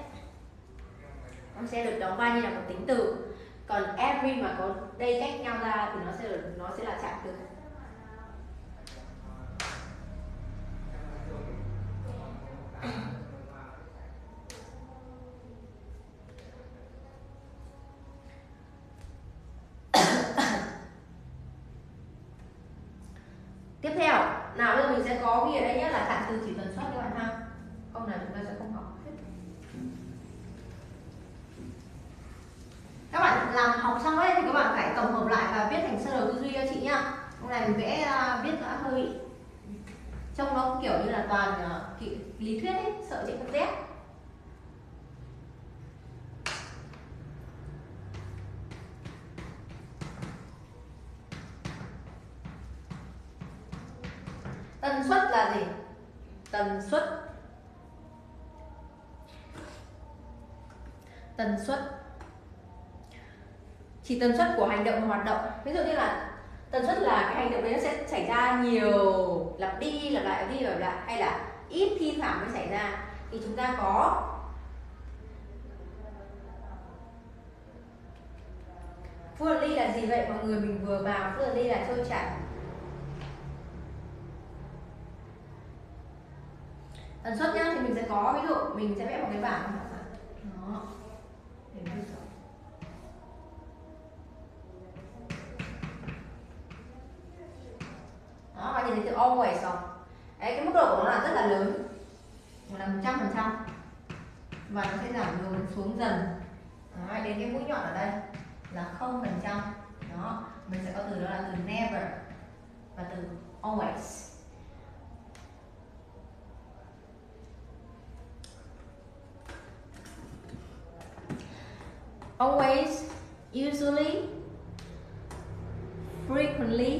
sẽ được đóng vai như là một tính từ. Còn every mà có day cách nhau ra thì nó sẽ là trạng từ. Tiếp theo, nào bây giờ mình sẽ có ghi ở đây nhé là trạng từ chỉ tần suất các bạn ha. Câu này chúng ta sẽ không học hết. Các bạn làm học xong đấy thì các bạn phải tổng hợp lại và viết thành sơ đồ tư duy cho chị nhá. Hôm nay mình vẽ viết đã hơi trông nó kiểu như là toàn lý thuyết ấy, sợ chị không test. Tần suất là gì? Tần suất chỉ tần suất của hành động và hoạt động. Ví dụ như là tần suất là cái hành động đấy nó sẽ xảy ra nhiều, lặp đi lặp lại, hay là ít thi thoảng mới xảy ra. Thì chúng ta có fluently là gì vậy mọi người? Mình vừa vào fluently là trôi chảy. Tần suất nhá, thì mình sẽ có, ví dụ mình sẽ vẽ một cái bảng đó. Đó, và nhìn thấy từ always không? Đấy, cái mức độ của nó là rất là lớn, là 100%, và nó sẽ giảm xuống dần. Đấy, đến cái mũi nhọn ở đây là 0%. Đó, mình sẽ có từ đó là từ never và từ always. Always, usually, frequently,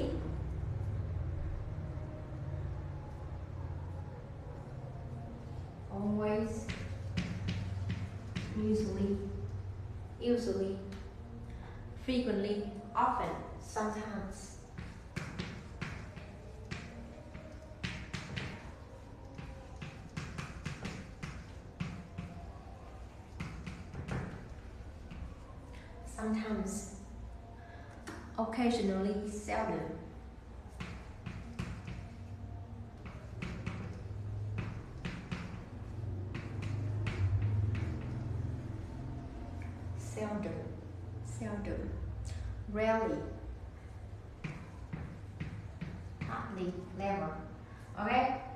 always, usually, frequently, often, sometimes. Sometimes, occasionally, seldom. Seldom, rarely, hardly, never. Ok,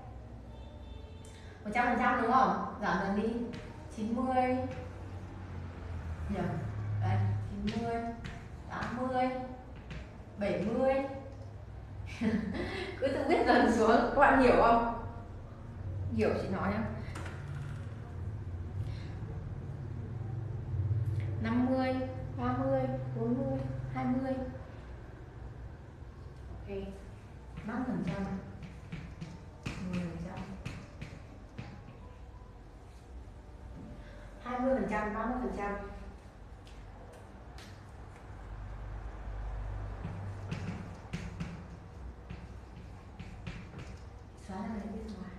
100% đúng không? Giảm dần đi. 90, nhầm, đây, 90, 80, 70. Cứ tự viết dần xuống, các bạn hiểu không? Hiểu chị nói không? 50, 30, 40, 20. Ok, 5%, 10%, 20%, 30%. Xóa ra để biết ngoài.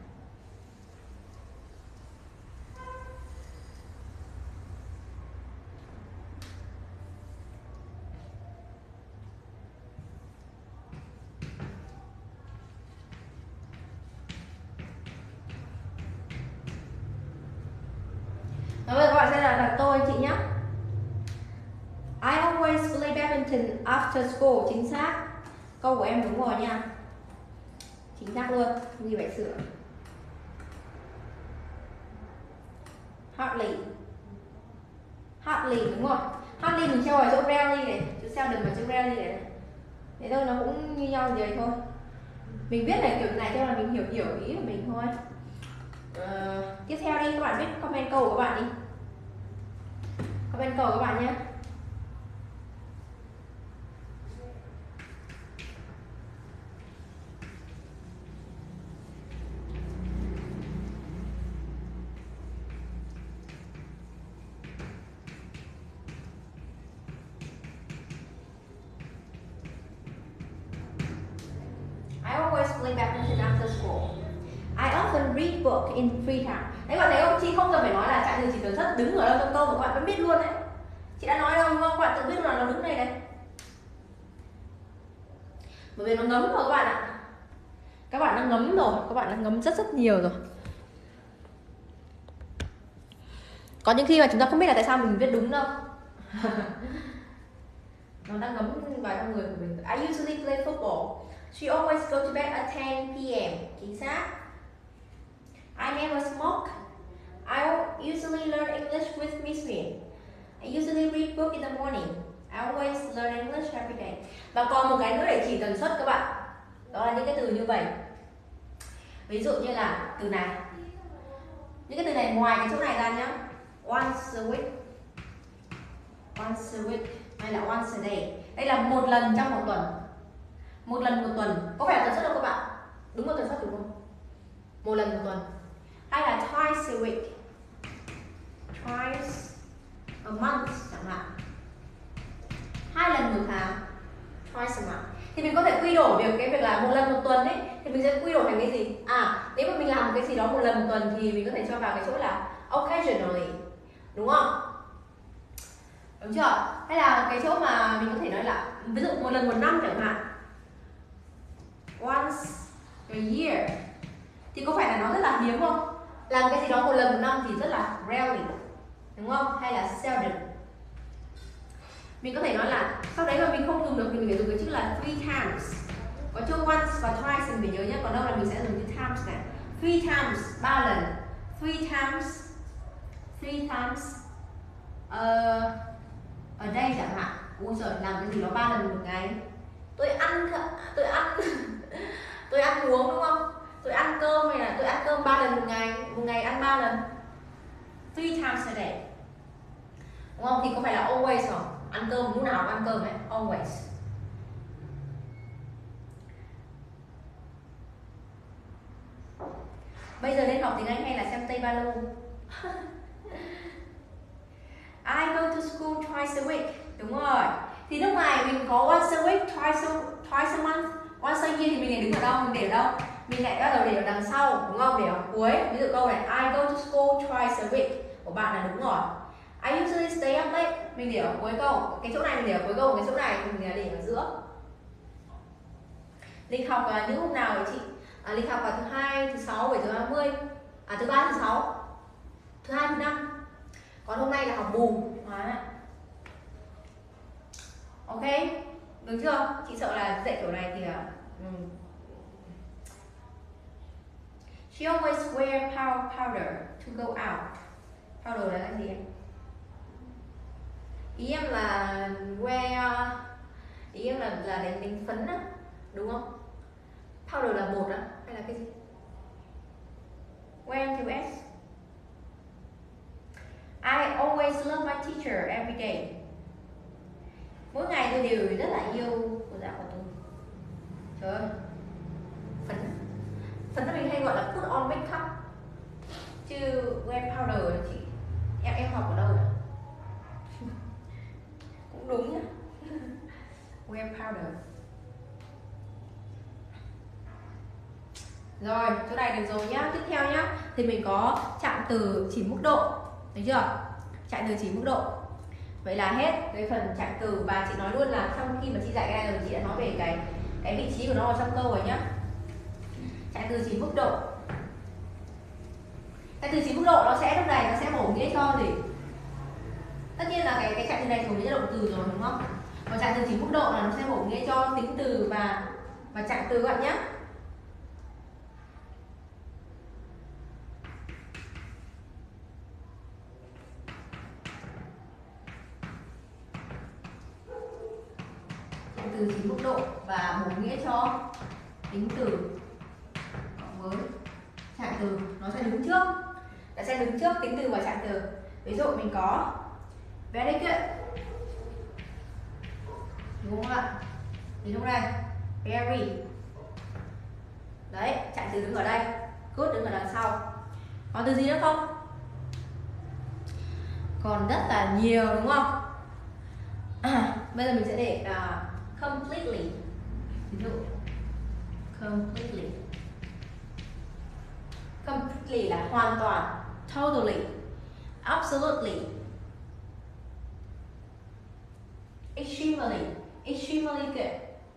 Rồi các bạn sẽ là tôi chị nhé. I always play badminton after school. Chính xác. Câu của em đúng rồi nha. Chính xác luôn, không gì phải sửa. Hardly. Hardly đúng rồi. Hardly mình treo ở chỗ rarely này, chữ seldom và chữ rarely này. Thế thôi, nó cũng như nhau vậy thôi. Mình viết này kiểu này cho là mình hiểu ý của mình thôi. Tiếp theo đi, các bạn viết comment câu của các bạn đi. Comment câu của các bạn nhé. I always play badminton after school. I often read book in free time. Đấy, bạn thấy không? Chị không cần phải nói là trạng từ chỉ tần suất đứng ở đâu trong câu mà các bạn vẫn biết luôn đấy. Chị đã nói đâu đúng không? Các bạn tự biết là nó đứng này này. Bởi vì nó ngấm rồi các bạn ạ. Các bạn đã ngấm rồi, các bạn đã ngấm rất nhiều rồi. Có những khi mà chúng ta không biết là tại sao mình viết đúng đâu. Nó đang ngấm vào trong người của mình. I usually play football. She always go to bed at 10 p.m. Chính xác. I never smoke. I usually learn English with Miss Huyền. I usually read book in the morning. I always learn English every day. Và còn một cái nữa để chỉ tần suất các bạn. Đó là những cái từ như vậy. Ví dụ như là từ này. Những cái từ này ngoài cái chỗ này ra nhá. Once a week. Once a week hay là once a day. Đây là một lần trong một tuần. Một lần một tuần. Có phải là tần suất không các bạn? Đúng là tần suất đúng không? Một lần một tuần. Hay là twice a week. Twice a month chẳng hạn. 2 lần một tháng. Twice a month. Thì mình có thể quy đổi việc cái việc là một lần một tuần ấy, thì mình sẽ quy đổi thành cái gì? Nếu mà mình làm một cái gì đó một lần một tuần thì mình có thể cho vào cái chỗ là occasionally. Đúng không? Đúng chưa? Hay là cái chỗ mà mình có thể nói là ví dụ một lần một năm chẳng hạn. Once a year. Thì có phải là nó rất là hiếm không? Làm cái gì đó một lần một năm thì rất là rarely. Đúng không? Hay là seldom. Mình có thể nói là sau đấy mà mình không dùng được thì mình phải dùng cái chữ là 3 times. Có chữ once và twice thì mình nhớ nhé, còn đâu là mình sẽ dùng chữ times này. 3 times 3 lần. 3 times ở đây chẳng hạn. Ui giời, làm cái gì đó 3 lần một ngày. Tôi ăn tôi ăn uống đúng không? Tôi ăn cơm hay là tôi ăn cơm 3 lần một ngày ăn 3 lần. 3 times a day. Đúng không? Thì có phải là always không? Ăn cơm lúc nào cũng ăn cơm ấy, always. Bây giờ lên học tiếng Anh hay là xem Tây Ba Lô? I go to school twice a week. Đúng rồi. Thì lúc này mình có once a week, twice a month, once a year thì mình để đứng ở đâu? Mình để ở đâu? Mình lại bắt đầu để ở đằng sau, đúng không? Để ở cuối. Ví dụ câu này I go to school twice a week của bạn là đúng rồi. I usually stay up late. Mình để ở cuối câu. Cái chỗ này mình để ở cuối câu, cái chỗ này mình để ở giữa. Lịch học là những hôm nào vậy chị? Lịch học là thứ 2, thứ 6, 7 thứ 20. Thứ 3, thứ 6. Thứ 2, thứ 5. Còn hôm nay là học bù. Ok, được chưa? Chị sợ là dạy kiểu này thì She always wear powder to go out. Powder là cái gì em? Ý em là wear, ý em là đánh phấn á, đúng không? Powder là bột á hay là cái gì? Wear to S. I always love my teacher every day. Mỗi ngày tôi đều rất là yêu cô giáo của tôi. Trời ơi, phấn mình hay gọi là put on makeup, chứ wear powder là chị em học ở đâu rồi? Cũng đúng nhá. Wear powder. Rồi, chỗ này được rồi nhá. Tiếp theo nhá, thì mình có trạng từ chỉ mức độ, thấy chưa? Trạng từ chỉ mức độ. Vậy là hết cái phần trạng từ, và chị nói luôn là trong khi mà chị dạy cái này rồi chị đã nói về cái vị trí của nó ở trong câu rồi nhá. Trạng từ chỉ mức độ. Trạng từ chỉ mức độ nó sẽ lúc này nó sẽ bổ nghĩa cho gì? Tất nhiên là cái trạng từ này thuộc về động từ rồi đúng không? Còn trạng từ chỉ mức độ là nó sẽ bổ nghĩa cho tính từ và trạng từ các bạn nhé. Trạng từ chỉ mức độ và bổ nghĩa cho tính từ cộng với trạng từ, nó sẽ đứng trước. Nó sẽ đứng trước tính từ và trạng từ. Ví dụ mình có very good, đúng không ạ? Thì lúc này very, đấy, trạng từ đứng ở đây, good đứng ở đằng sau. Còn từ gì nữa không? Còn rất là nhiều đúng không? Bây giờ mình sẽ để completely. Ví dụ completely. Completely là hoàn toàn, totally, absolutely, extremely good.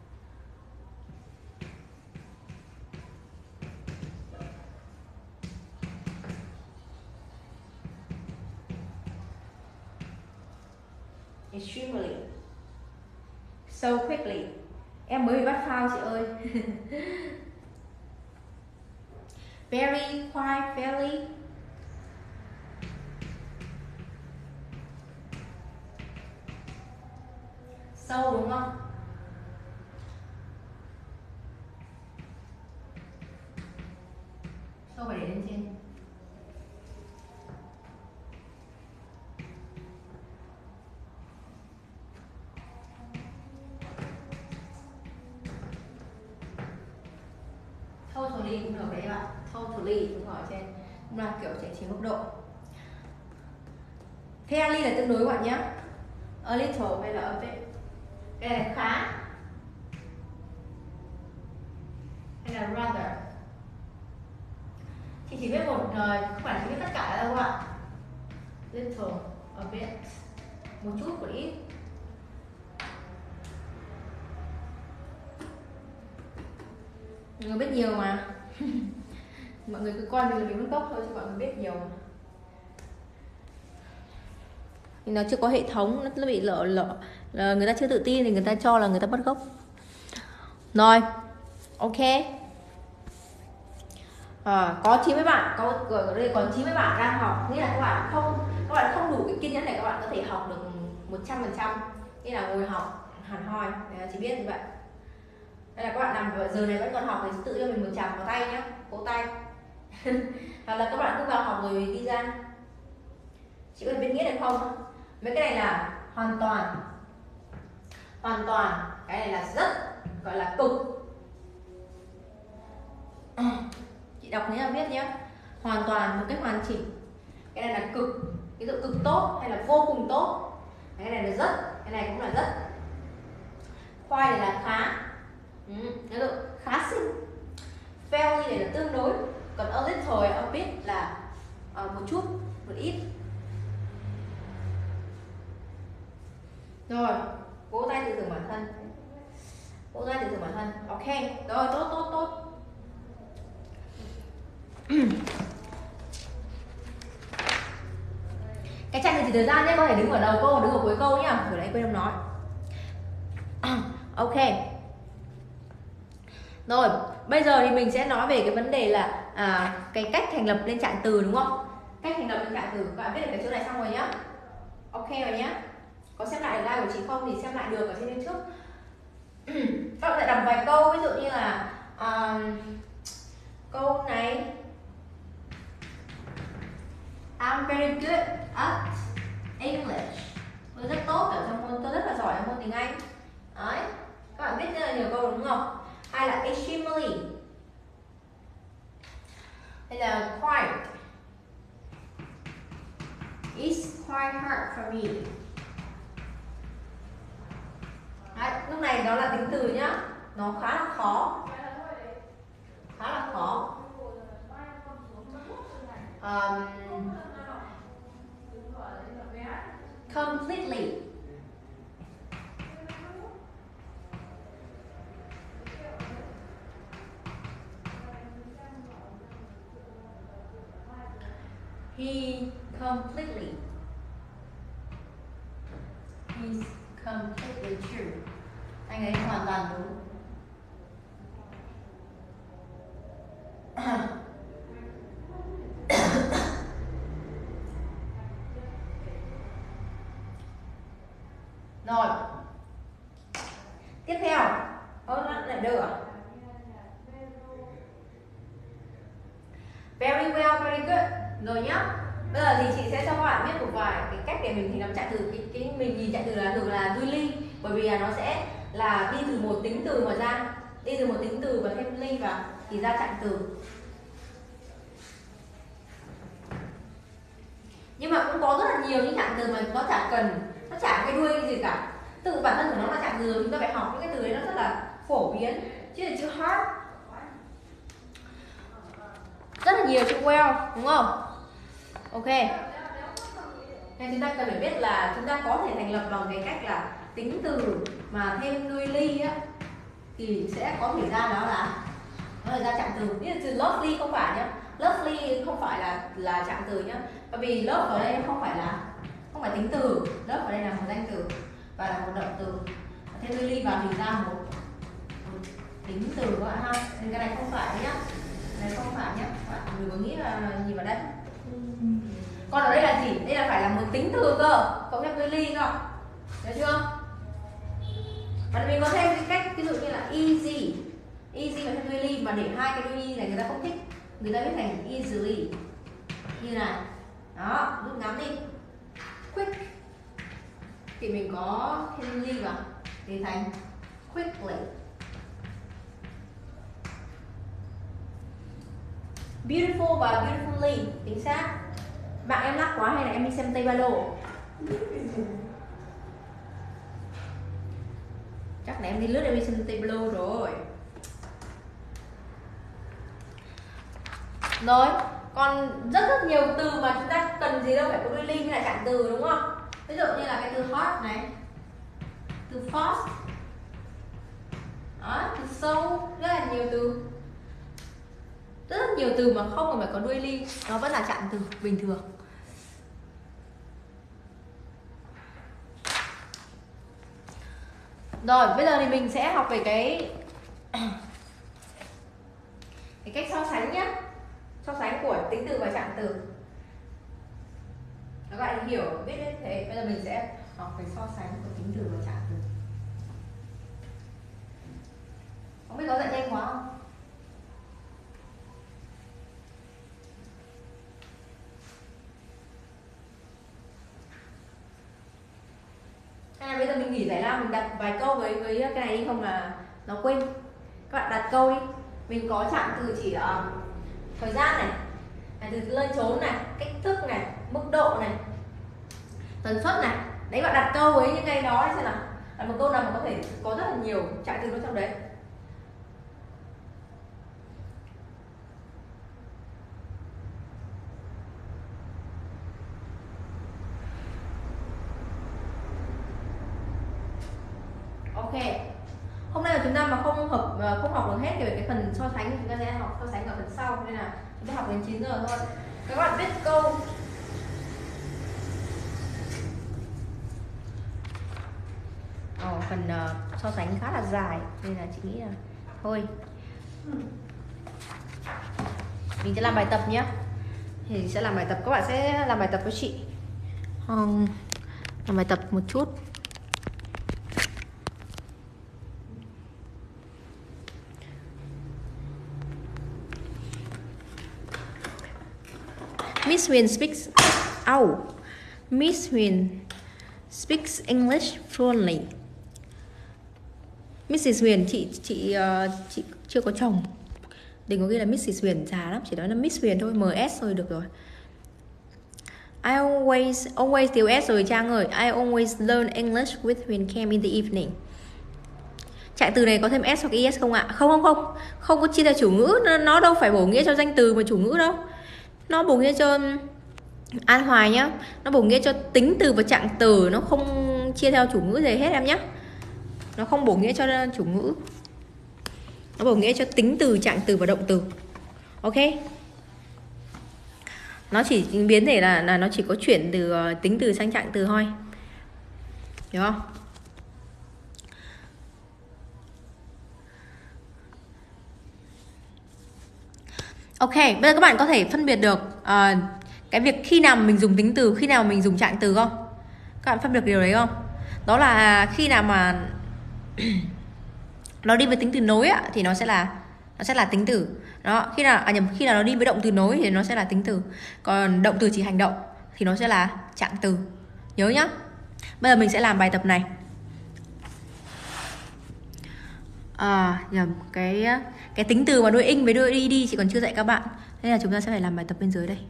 Extremely, so quickly. Em mới bị bắt phao chị ơi. Very, quite, fairly. So đúng không? So phải để lên trên. Totally cũng được đấy các bạn. Totally cũng ở trên, cũng là kiểu chỉ mức độ. Fairly là tương đối các bạn nhé. A little hay là a bit. Cái này khá hay là rather. Chị chỉ biết một, không phải chỉ biết tất cả đâu các bạn. Little, a bit, một chút, một ít. Mọi người biết nhiều mà. Mọi người cứ coi mình là mình mất gốc thôi, chứ mọi người biết nhiều mà. Nó chưa có hệ thống, nó bị lỡ người ta chưa tự tin thì người ta cho là người ta bắt gốc. Rồi, Ok. Có 90 bạn, ở đây còn 90 bạn đang học, nghĩa là các bạn không đủ cái kiên nhẫn để các bạn có thể học được 100%, nghĩa là ngồi học hẳn hoi, chỉ biết như vậy. Đây là các bạn nằm vào giờ này vẫn còn học thì tự cho mình một tràng vào tay nhé, vỗ tay. Hoặc là các bạn cứ vào học rồi đi ra. Chị có thể biết nghĩa được không? Mấy cái này là hoàn toàn, cái này là rất, gọi là cực. Chị đọc nghĩa là biết nhé. Hoàn toàn, một cách hoàn chỉnh. Cái này là cực, ví dụ cực tốt hay là vô cùng tốt. Cái này là rất, cái này cũng là rất. Khoai này là khá, ví dụ khá xinh. Fairly này là tương đối. Còn a little, a bit là một chút, một ít. Rồi, vỗ tay tự thưởng bản thân. Vỗ tay tự thưởng bản thân. Ok, rồi, tốt. Cái chặn thì thời gian nhé, có thể đứng ở đầu câu, đứng ở cuối câu nhá. Vừa nãy quên không nói. Ok. Rồi, bây giờ thì mình sẽ nói về cái vấn đề là cái cách thành lập lên trạng từ, đúng không? Cách thành lập lên trạng từ, các bạn viết được cái chỗ này xong rồi nhá. Ok rồi nhá. Có xem lại like của chị không thì xem lại được ở trên bên trước. Các bạn sẽ đọc vài câu, ví dụ như là câu này, I'm very good at English. Tôi rất tốt ở trong môn, tôi rất là giỏi ở môn tiếng Anh. Đấy, các bạn viết rất là nhiều câu đúng không? Hay là extremely, hay là quite, it's quite hard for me. Đấy, lúc này đó là tính từ nhá, nó khá là khó, completely, he's completely true. Anh ấy hoàn toàn đúng. Rồi, tiếp theo, lại được à? Very well, very good. Rồi nhá. Bây giờ thì chị sẽ cho các bạn biết một vài cái cách để mình thì làm trạng từ. Cái mình nhìn trạng từ là thường là duy ly, bởi vì là nó sẽ là đi từ một tính từ mà ra, đi từ một tính từ và thêm ly vào thì ra trạng từ. Nhưng mà cũng có rất là nhiều những trạng từ mà nó chả cần, nó chả cái đuôi gì cả. Từ bản thân của nó là trạng từ, chúng ta phải học những cái từ đấy nó rất là phổ biến. Chứ là chữ hard rất là nhiều, chữ well đúng không? Ok. Nên chúng ta cần phải biết là chúng ta có thể thành lập bằng cái cách là tính từ mà thêm đuôi ly á thì sẽ có thể ra đó là ra trạng từ. Như là từ lovely không phải nhá, lovely không phải là trạng từ nhá, bởi vì love ở đây không phải tính từ, love ở đây là một danh từ và là một động từ, thêm đuôi ly vào thì ra một tính từ các bạn ha. Nên cái này không phải nhá, này không phải nhá, các bạn đừng có nghĩ là nhìn vào đây. Còn ở đây là gì? Đây là phải là một tính từ cơ, cộng thêm đuôi ly cơ, được chưa? Và mình có thêm cái cách ví dụ như là easy và thêm đuôi ly, mà để hai cái đuôi ly này người ta không thích, người ta viết thành easily như này, đó, rút ngắn đi. Quick thì mình có thêm đuôi ly vào thì thành quickly. Beautiful và beautifully, chính xác. Bạn em lắc quá hay là em đi xem Tây Ba Lô? Chắc là em đi lướt em đi xem Tây Ba Lô rồi. Rồi, còn rất nhiều từ mà chúng ta cần gì đâu phải có đuôi ly như là trạng từ đúng không? Ví dụ như là cái từ hot này, từ fast, đó, từ so, rất là nhiều từ. Rất nhiều từ mà không cần phải có đuôi ly, nó vẫn là trạng từ bình thường. Rồi, bây giờ thì mình sẽ học về cái cách so sánh nhá, so sánh của tính từ và trạng từ. Các bạn hiểu biết thế. Bây giờ mình sẽ học về so sánh của tính từ và trạng từ. Không biết có dạy nhanh quá không? Bây giờ mình nghỉ giải lao, mình đặt vài câu với cái này đi, không là nó quên. Các bạn đặt câu đi. Mình có trạng từ chỉ thời gian này, từ lên trốn này, cách thức này, mức độ này, tần suất này. Đấy, bạn đặt câu với những cái đó xem nào. Là một câu nào mà có thể có rất là nhiều trạng từ trong đấy. Ok. Hôm nay là chúng ta mà không học được hết về cái phần so sánh thì chúng ta sẽ học so sánh ở phần sau, nên là chúng ta học đến 9 giờ thôi. Các bạn viết câu. Phần so sánh khá là dài nên là chị nghĩ là thôi mình sẽ làm bài tập nhé. Thì sẽ làm bài tập, các bạn sẽ làm bài tập với chị. Làm bài tập một chút. Miss Huyền speaks Miss Huyền speaks English fluently. Mrs. Huyền, chị chưa có chồng. Đừng có ghi là Mrs. Huyền, già lắm, chỉ nói là Miss Huyền thôi, MS thôi được rồi. I always tiêu S rồi Trang ơi. I always learn English with Huyền Cam in the evening. Trạng từ này có thêm S hoặc ES không ạ? Không có chia theo chủ ngữ. Nó đâu phải bổ nghĩa cho danh từ mà chủ ngữ đâu. Nó bổ nghĩa cho An Hoài nhá. Nó bổ nghĩa cho tính từ và trạng từ. Nó không chia theo chủ ngữ gì hết em nhé. Nó không bổ nghĩa cho chủ ngữ. Nó bổ nghĩa cho tính từ, trạng từ và động từ. Ok. Nó chỉ biến thể là nó chỉ có chuyển từ tính từ sang trạng từ thôi. Hiểu không? Ok, bây giờ các bạn có thể phân biệt được cái việc khi nào mình dùng tính từ, khi nào mình dùng trạng từ không? Các bạn phân biệt điều đấy không? Đó là khi nào mà nó đi với tính từ nối á, thì nó sẽ là tính từ. Đó, khi nào nó đi với động từ nối thì nó sẽ là tính từ. Còn động từ chỉ hành động thì nó sẽ là trạng từ. Nhớ nhá. Bây giờ mình sẽ làm bài tập này. Cái tính từ mà đuôi in với đuôi đi chị còn chưa dạy các bạn. Nên là chúng ta sẽ phải làm bài tập bên dưới đây.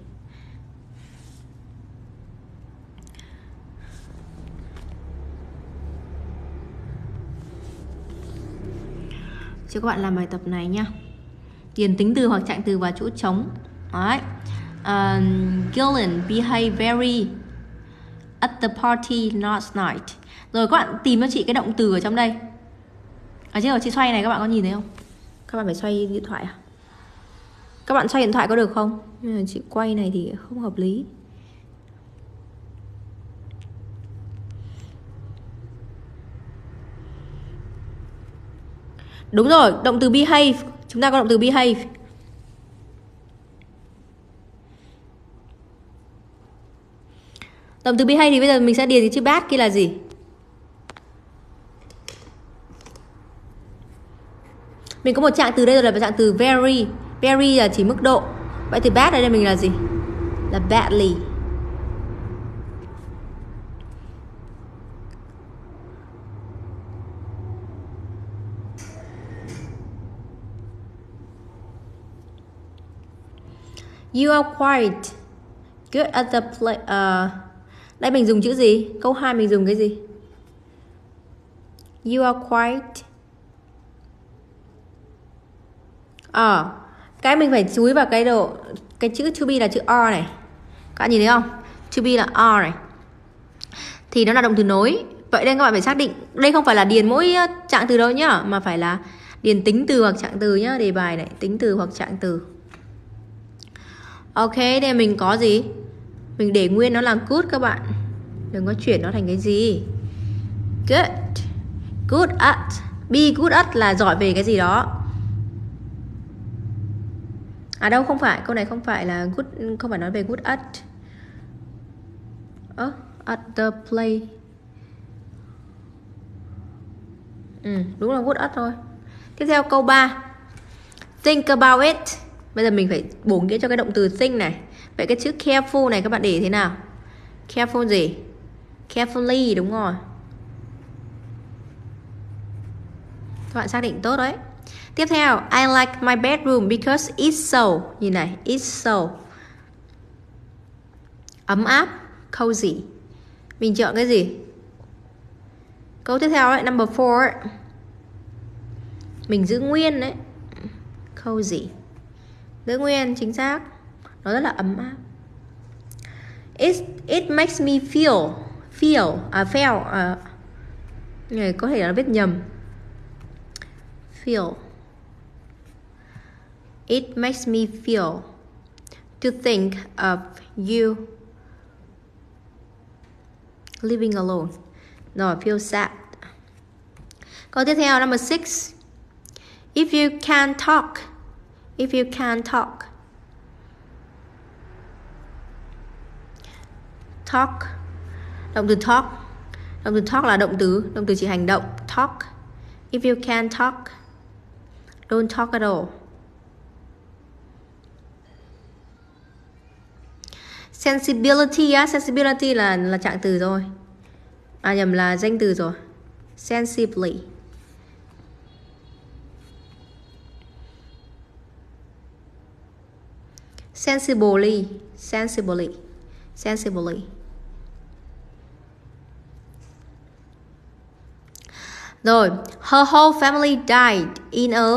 Cho các bạn làm bài tập này nhá. Điền tính từ hoặc trạng từ vào chỗ trống. Đấy. Gillian behave very at the party last night. Rồi các bạn tìm cho chị cái động từ ở trong đây. Ở trên chị xoay này các bạn có nhìn thấy không? Các bạn phải xoay điện thoại à? Các bạn xoay điện thoại có được không? Nhưng mà chị quay này thì không hợp lý. Đúng rồi, động từ behave. Chúng ta có động từ behave. Động từ behave thì bây giờ mình sẽ điền cái chữ bad kia là gì? Mình có một trạng từ đây rồi là trạng từ very. Very là chỉ mức độ. Vậy thì bad ở đây mình là gì? Là badly. You are quite good at the play. Đây mình dùng chữ gì? Câu 2 mình dùng cái gì? You are quite. Cái mình phải chú ý vào cái chữ to be là chữ are này. Các bạn nhìn thấy không? To be là are này. Thì nó là động từ nối. Vậy nên các bạn phải xác định. Đây không phải là điền mỗi trạng từ đâu nhá, mà phải là điền tính từ hoặc trạng từ nhá. Đề bài này, tính từ hoặc trạng từ. Ok, đây mình có gì? Mình để nguyên nó là good các bạn. Đừng có chuyển nó thành cái gì. Good. Good at. Be good at là giỏi về cái gì đó. À đâu, không phải, câu này không phải là good, không phải nói về good at. At the play. Đúng là good at thôi. Tiếp theo câu 3. Think about it. Bây giờ mình phải bổ nghĩa cho cái động từ think này. Vậy cái chữ careful này các bạn để thế nào? Careful gì? Carefully, đúng rồi. Các bạn xác định tốt đấy. Tiếp theo, I like my bedroom because it's so. Nhìn này, it's so ấm áp, cozy. Mình chọn cái gì? Câu tiếp theo ấy, number 4 ấy. Mình giữ nguyên đấy. Cozy. Giữ nguyên, chính xác. Nó rất là ấm áp. It makes me feel. Này có thể là viết nhầm. Feel. It makes me feel to think of you living alone. Rồi, feel sad. Câu tiếp theo, number 6. If you can talk. If you can talk. Talk. Động từ talk. Động từ talk là động từ chỉ hành động. Talk. If you can talk. Don't talk at all. Sensibility á, sensibility là trạng từ rồi. À nhầm, là danh từ rồi. Sensibly. Sensibly. Sensibly. Sensibly. Rồi, her whole family died in a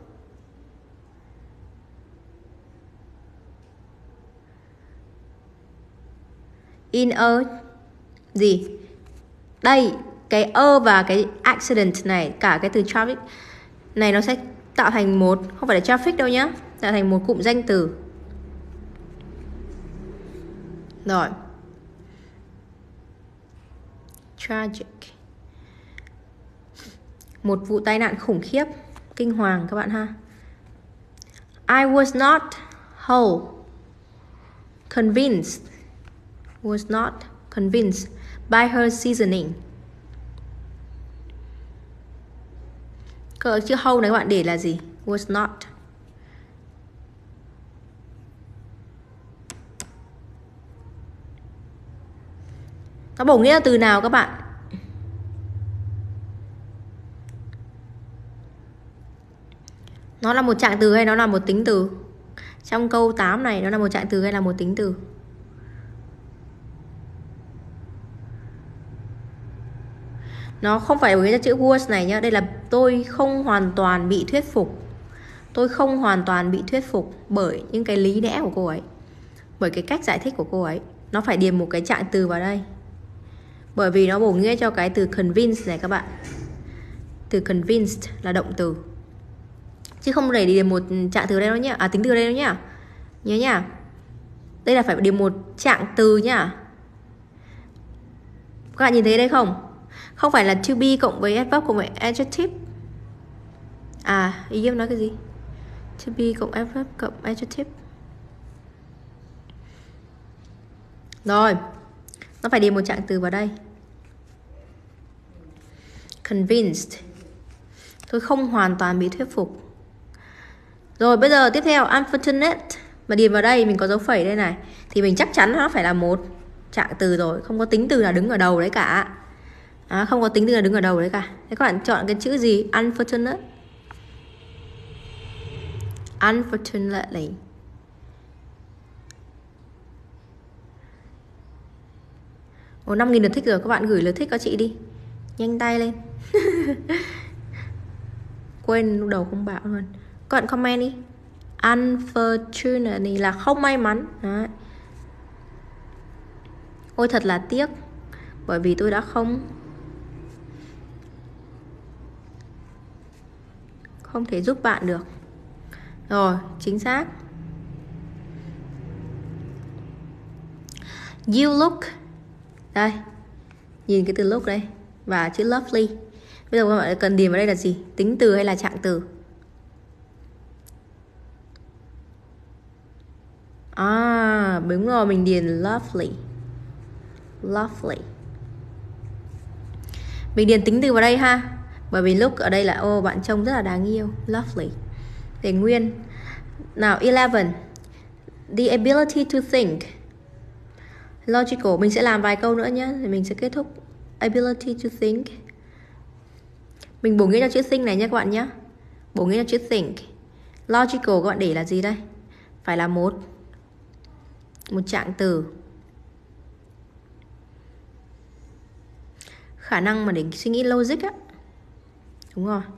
gì? Đây, cái và cái accident này, cả cái từ traffic này nó sẽ tạo thành một, không phải là traffic đâu nhá, tạo thành một cụm danh từ. Rồi. Tragic. Một vụ tai nạn khủng khiếp, kinh hoàng các bạn ha. I was not convinced by her seasoning. Chữ whole này các bạn để là gì? Was not. Nó bổ nghĩa là từ nào các bạn? Nó là một trạng từ hay nó là một tính từ? Trong câu 8 này nó là một trạng từ hay là một tính từ? Nó không phải với chữ was này nhá. Đây là tôi không hoàn toàn bị thuyết phục. Tôi không hoàn toàn bị thuyết phục bởi những cái lý lẽ của cô ấy, bởi cái cách giải thích của cô ấy. Nó phải điền một cái trạng từ vào đây, bởi vì nó bổ nghĩa cho cái từ convinced này các bạn. Từ convinced là động từ, chứ không để điền một trạng từ đây đâu nhá. À, tính từ đây đâu nhá. Nhớ nhá. Đây là phải điền một trạng từ nhá. Các bạn nhìn thấy đây không? Không phải là to be cộng với adverb cộng với adjective. À, ý em nói cái gì? To be cộng adverb cộng adjective. Rồi, nó phải điền một trạng từ vào đây. Convinced. Tôi không hoàn toàn bị thuyết phục. Rồi bây giờ tiếp theo, unfortunate. Mà điền vào đây, mình có dấu phẩy đây này, thì mình chắc chắn nó phải là một trạng từ rồi. Không có tính từ là đứng ở đầu đấy cả. Không có tính từ là đứng ở đầu đấy cả. Thế các bạn chọn cái chữ gì? Unfortunate. Unfortunately. Ồ, 5.000 lượt thích rồi. Các bạn gửi lượt thích cho chị đi. Nhanh tay lên. Quên lúc đầu không bảo luôn. Các bạn comment đi. Unfortunately là không may mắn. Đấy. Ôi thật là tiếc, bởi vì tôi đã không thể giúp bạn được. Rồi, chính xác. You look. Đây, nhìn cái từ look đây và chữ lovely. Bây giờ các bạn cần điền vào đây là gì? Tính từ hay là trạng từ? À, đúng rồi, mình điền lovely. Lovely. Mình điền tính từ vào đây ha. Bởi vì look ở đây là ô bạn trông rất là đáng yêu. Lovely. Để nguyên. Nào 11. The ability to think. Logical. Mình sẽ làm vài câu nữa nhé. Thì mình sẽ kết thúc. Ability to think. Mình bổ nghĩa cho chữ think này nhé các bạn nhé. Bổ nghĩa cho chữ think. Logical các bạn để là gì đây? Phải là một trạng từ. Khả năng mà để suy nghĩ logic á. Đúng rồi.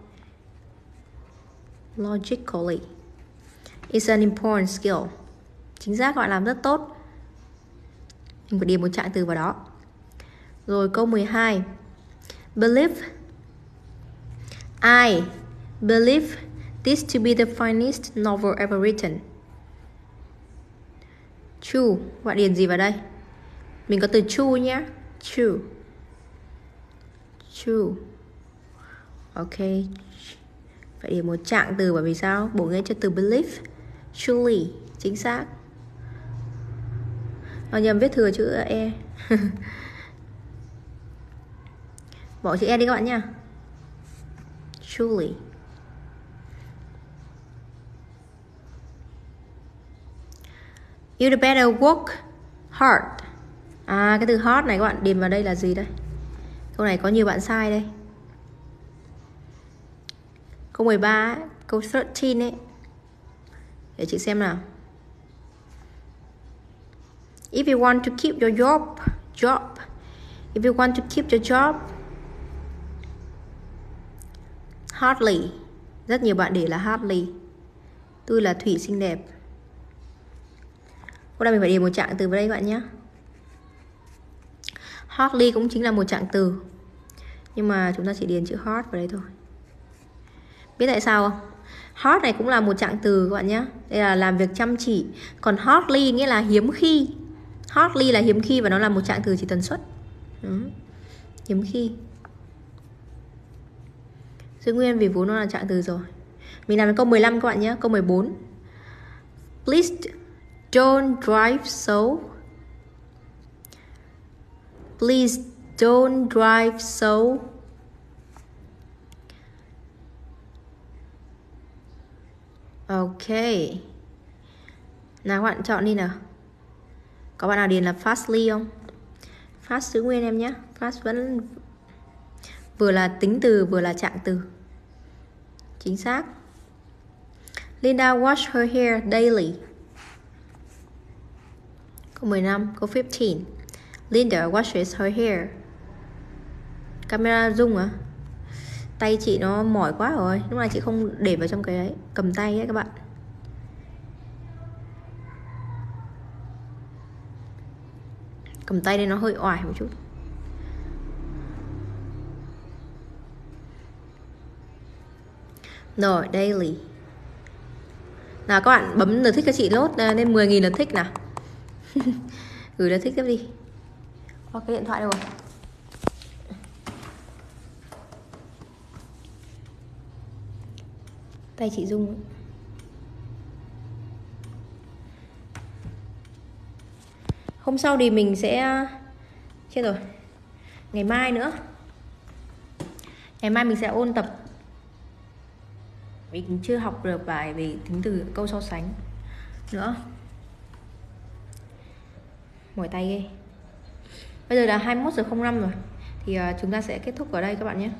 Logically. It's an important skill. Chính xác, các bạn làm rất tốt. Mình phải điền một trạng từ vào đó. Rồi câu 12. Believe. I believe this to be the finest novel ever written. True. Bạn điền gì vào đây? Mình có từ true nhé. True. True. Ok. Phải điền một trạng từ bởi vì sao? Bổ nghĩa cho từ believe. Truly. Chính xác. Nhầm viết thừa chữ E. Bỏ chữ E đi các bạn nha. Truly. You'd better work hard. À, cái từ hard này các bạn điền vào đây là gì đây? Câu này có nhiều bạn sai đây. Câu 13 ấy, câu 13 ấy. Để chị xem nào. If you want to keep your job. If you want to keep your job. Hardly. Rất nhiều bạn để là hardly. Tôi là Thủy xinh đẹp. Hôm nay mình phải điền một trạng từ vào đây các bạn nhé. Hardly cũng chính là một trạng từ. Nhưng mà chúng ta chỉ điền chữ hard vào đây thôi. Biết tại sao không? Hard này cũng là một trạng từ các bạn nhé. Đây là làm việc chăm chỉ. Còn hardly nghĩa là hiếm khi. Hardly là hiếm khi và nó là một trạng từ chỉ tần suất. Hiếm khi. Giữ nguyên vì vốn nó là trạng từ rồi. Mình làm đến câu 15 các bạn nhé. Câu 14. Please don't drive so. Please don't drive so. Ok. Nào các bạn chọn đi nào. Có bạn nào điền là fastly không? Fast giữ nguyên em nhé. Fast vẫn vừa là tính từ vừa là trạng từ. Chính xác. Linda wash her hair daily. Câu 15. Câu 15. Linda washes her hair. Camera rung à? Tay chị nó mỏi quá rồi. Lúc này chị không để vào trong cái ấy. Cầm tay ấy các bạn. Cầm tay nên nó hơi oải một chút. Rồi, daily. Nào các bạn bấm lượt thích cho chị lốt lên 10.000 lượt thích nào. Gửi lượt thích tiếp đi. Có cái điện thoại đâu rồi? Tay chị rung. Hôm sau thì mình sẽ... Chết rồi. Ngày mai nữa. Ngày mai mình sẽ ôn tập. Mình chưa học được bài về tính từ câu so sánh nữa. Mỏi tay ghê. Bây giờ là 21:05 rồi. Thì chúng ta sẽ kết thúc ở đây các bạn nhé.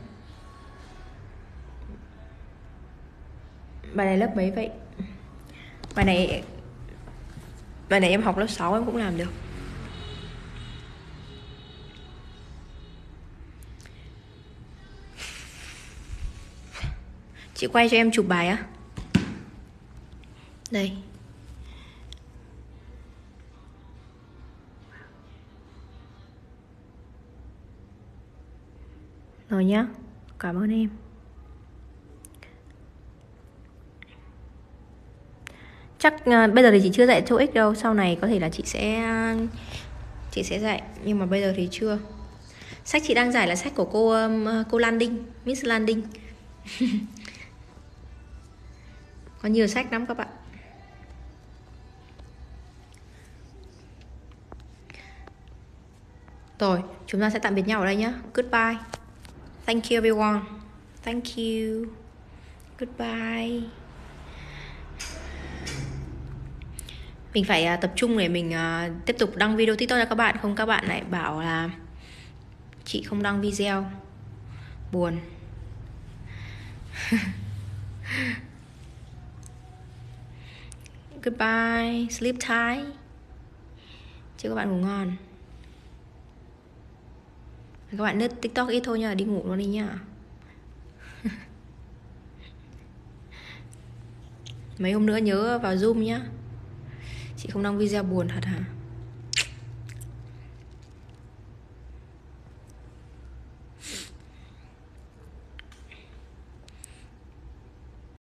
Bài này lớp mấy vậy? Bài này em học lớp 6 em cũng làm được. Chị quay cho em chụp bài á. Đây. Rồi nhá. Cảm ơn em. Chắc bây giờ thì chị chưa dạy cho X đâu. Sau này có thể là chị sẽ dạy. Nhưng mà bây giờ thì chưa. Sách chị đang giải là sách của cô Landing, Miss Landing. Có nhiều sách lắm các bạn. Rồi, chúng ta sẽ tạm biệt nhau ở đây nhé. Goodbye. Thank you everyone. Thank you. Goodbye. Mình phải tập trung để mình tiếp tục đăng video TikTok cho các bạn. Không các bạn lại bảo là chị không đăng video. Buồn. Goodbye. Sleep tight. Chúc các bạn ngủ ngon. Các bạn lướt TikTok ít thôi nha, đi ngủ luôn đi nha. Mấy hôm nữa nhớ vào Zoom nhá. Chị không đăng video buồn thật hả?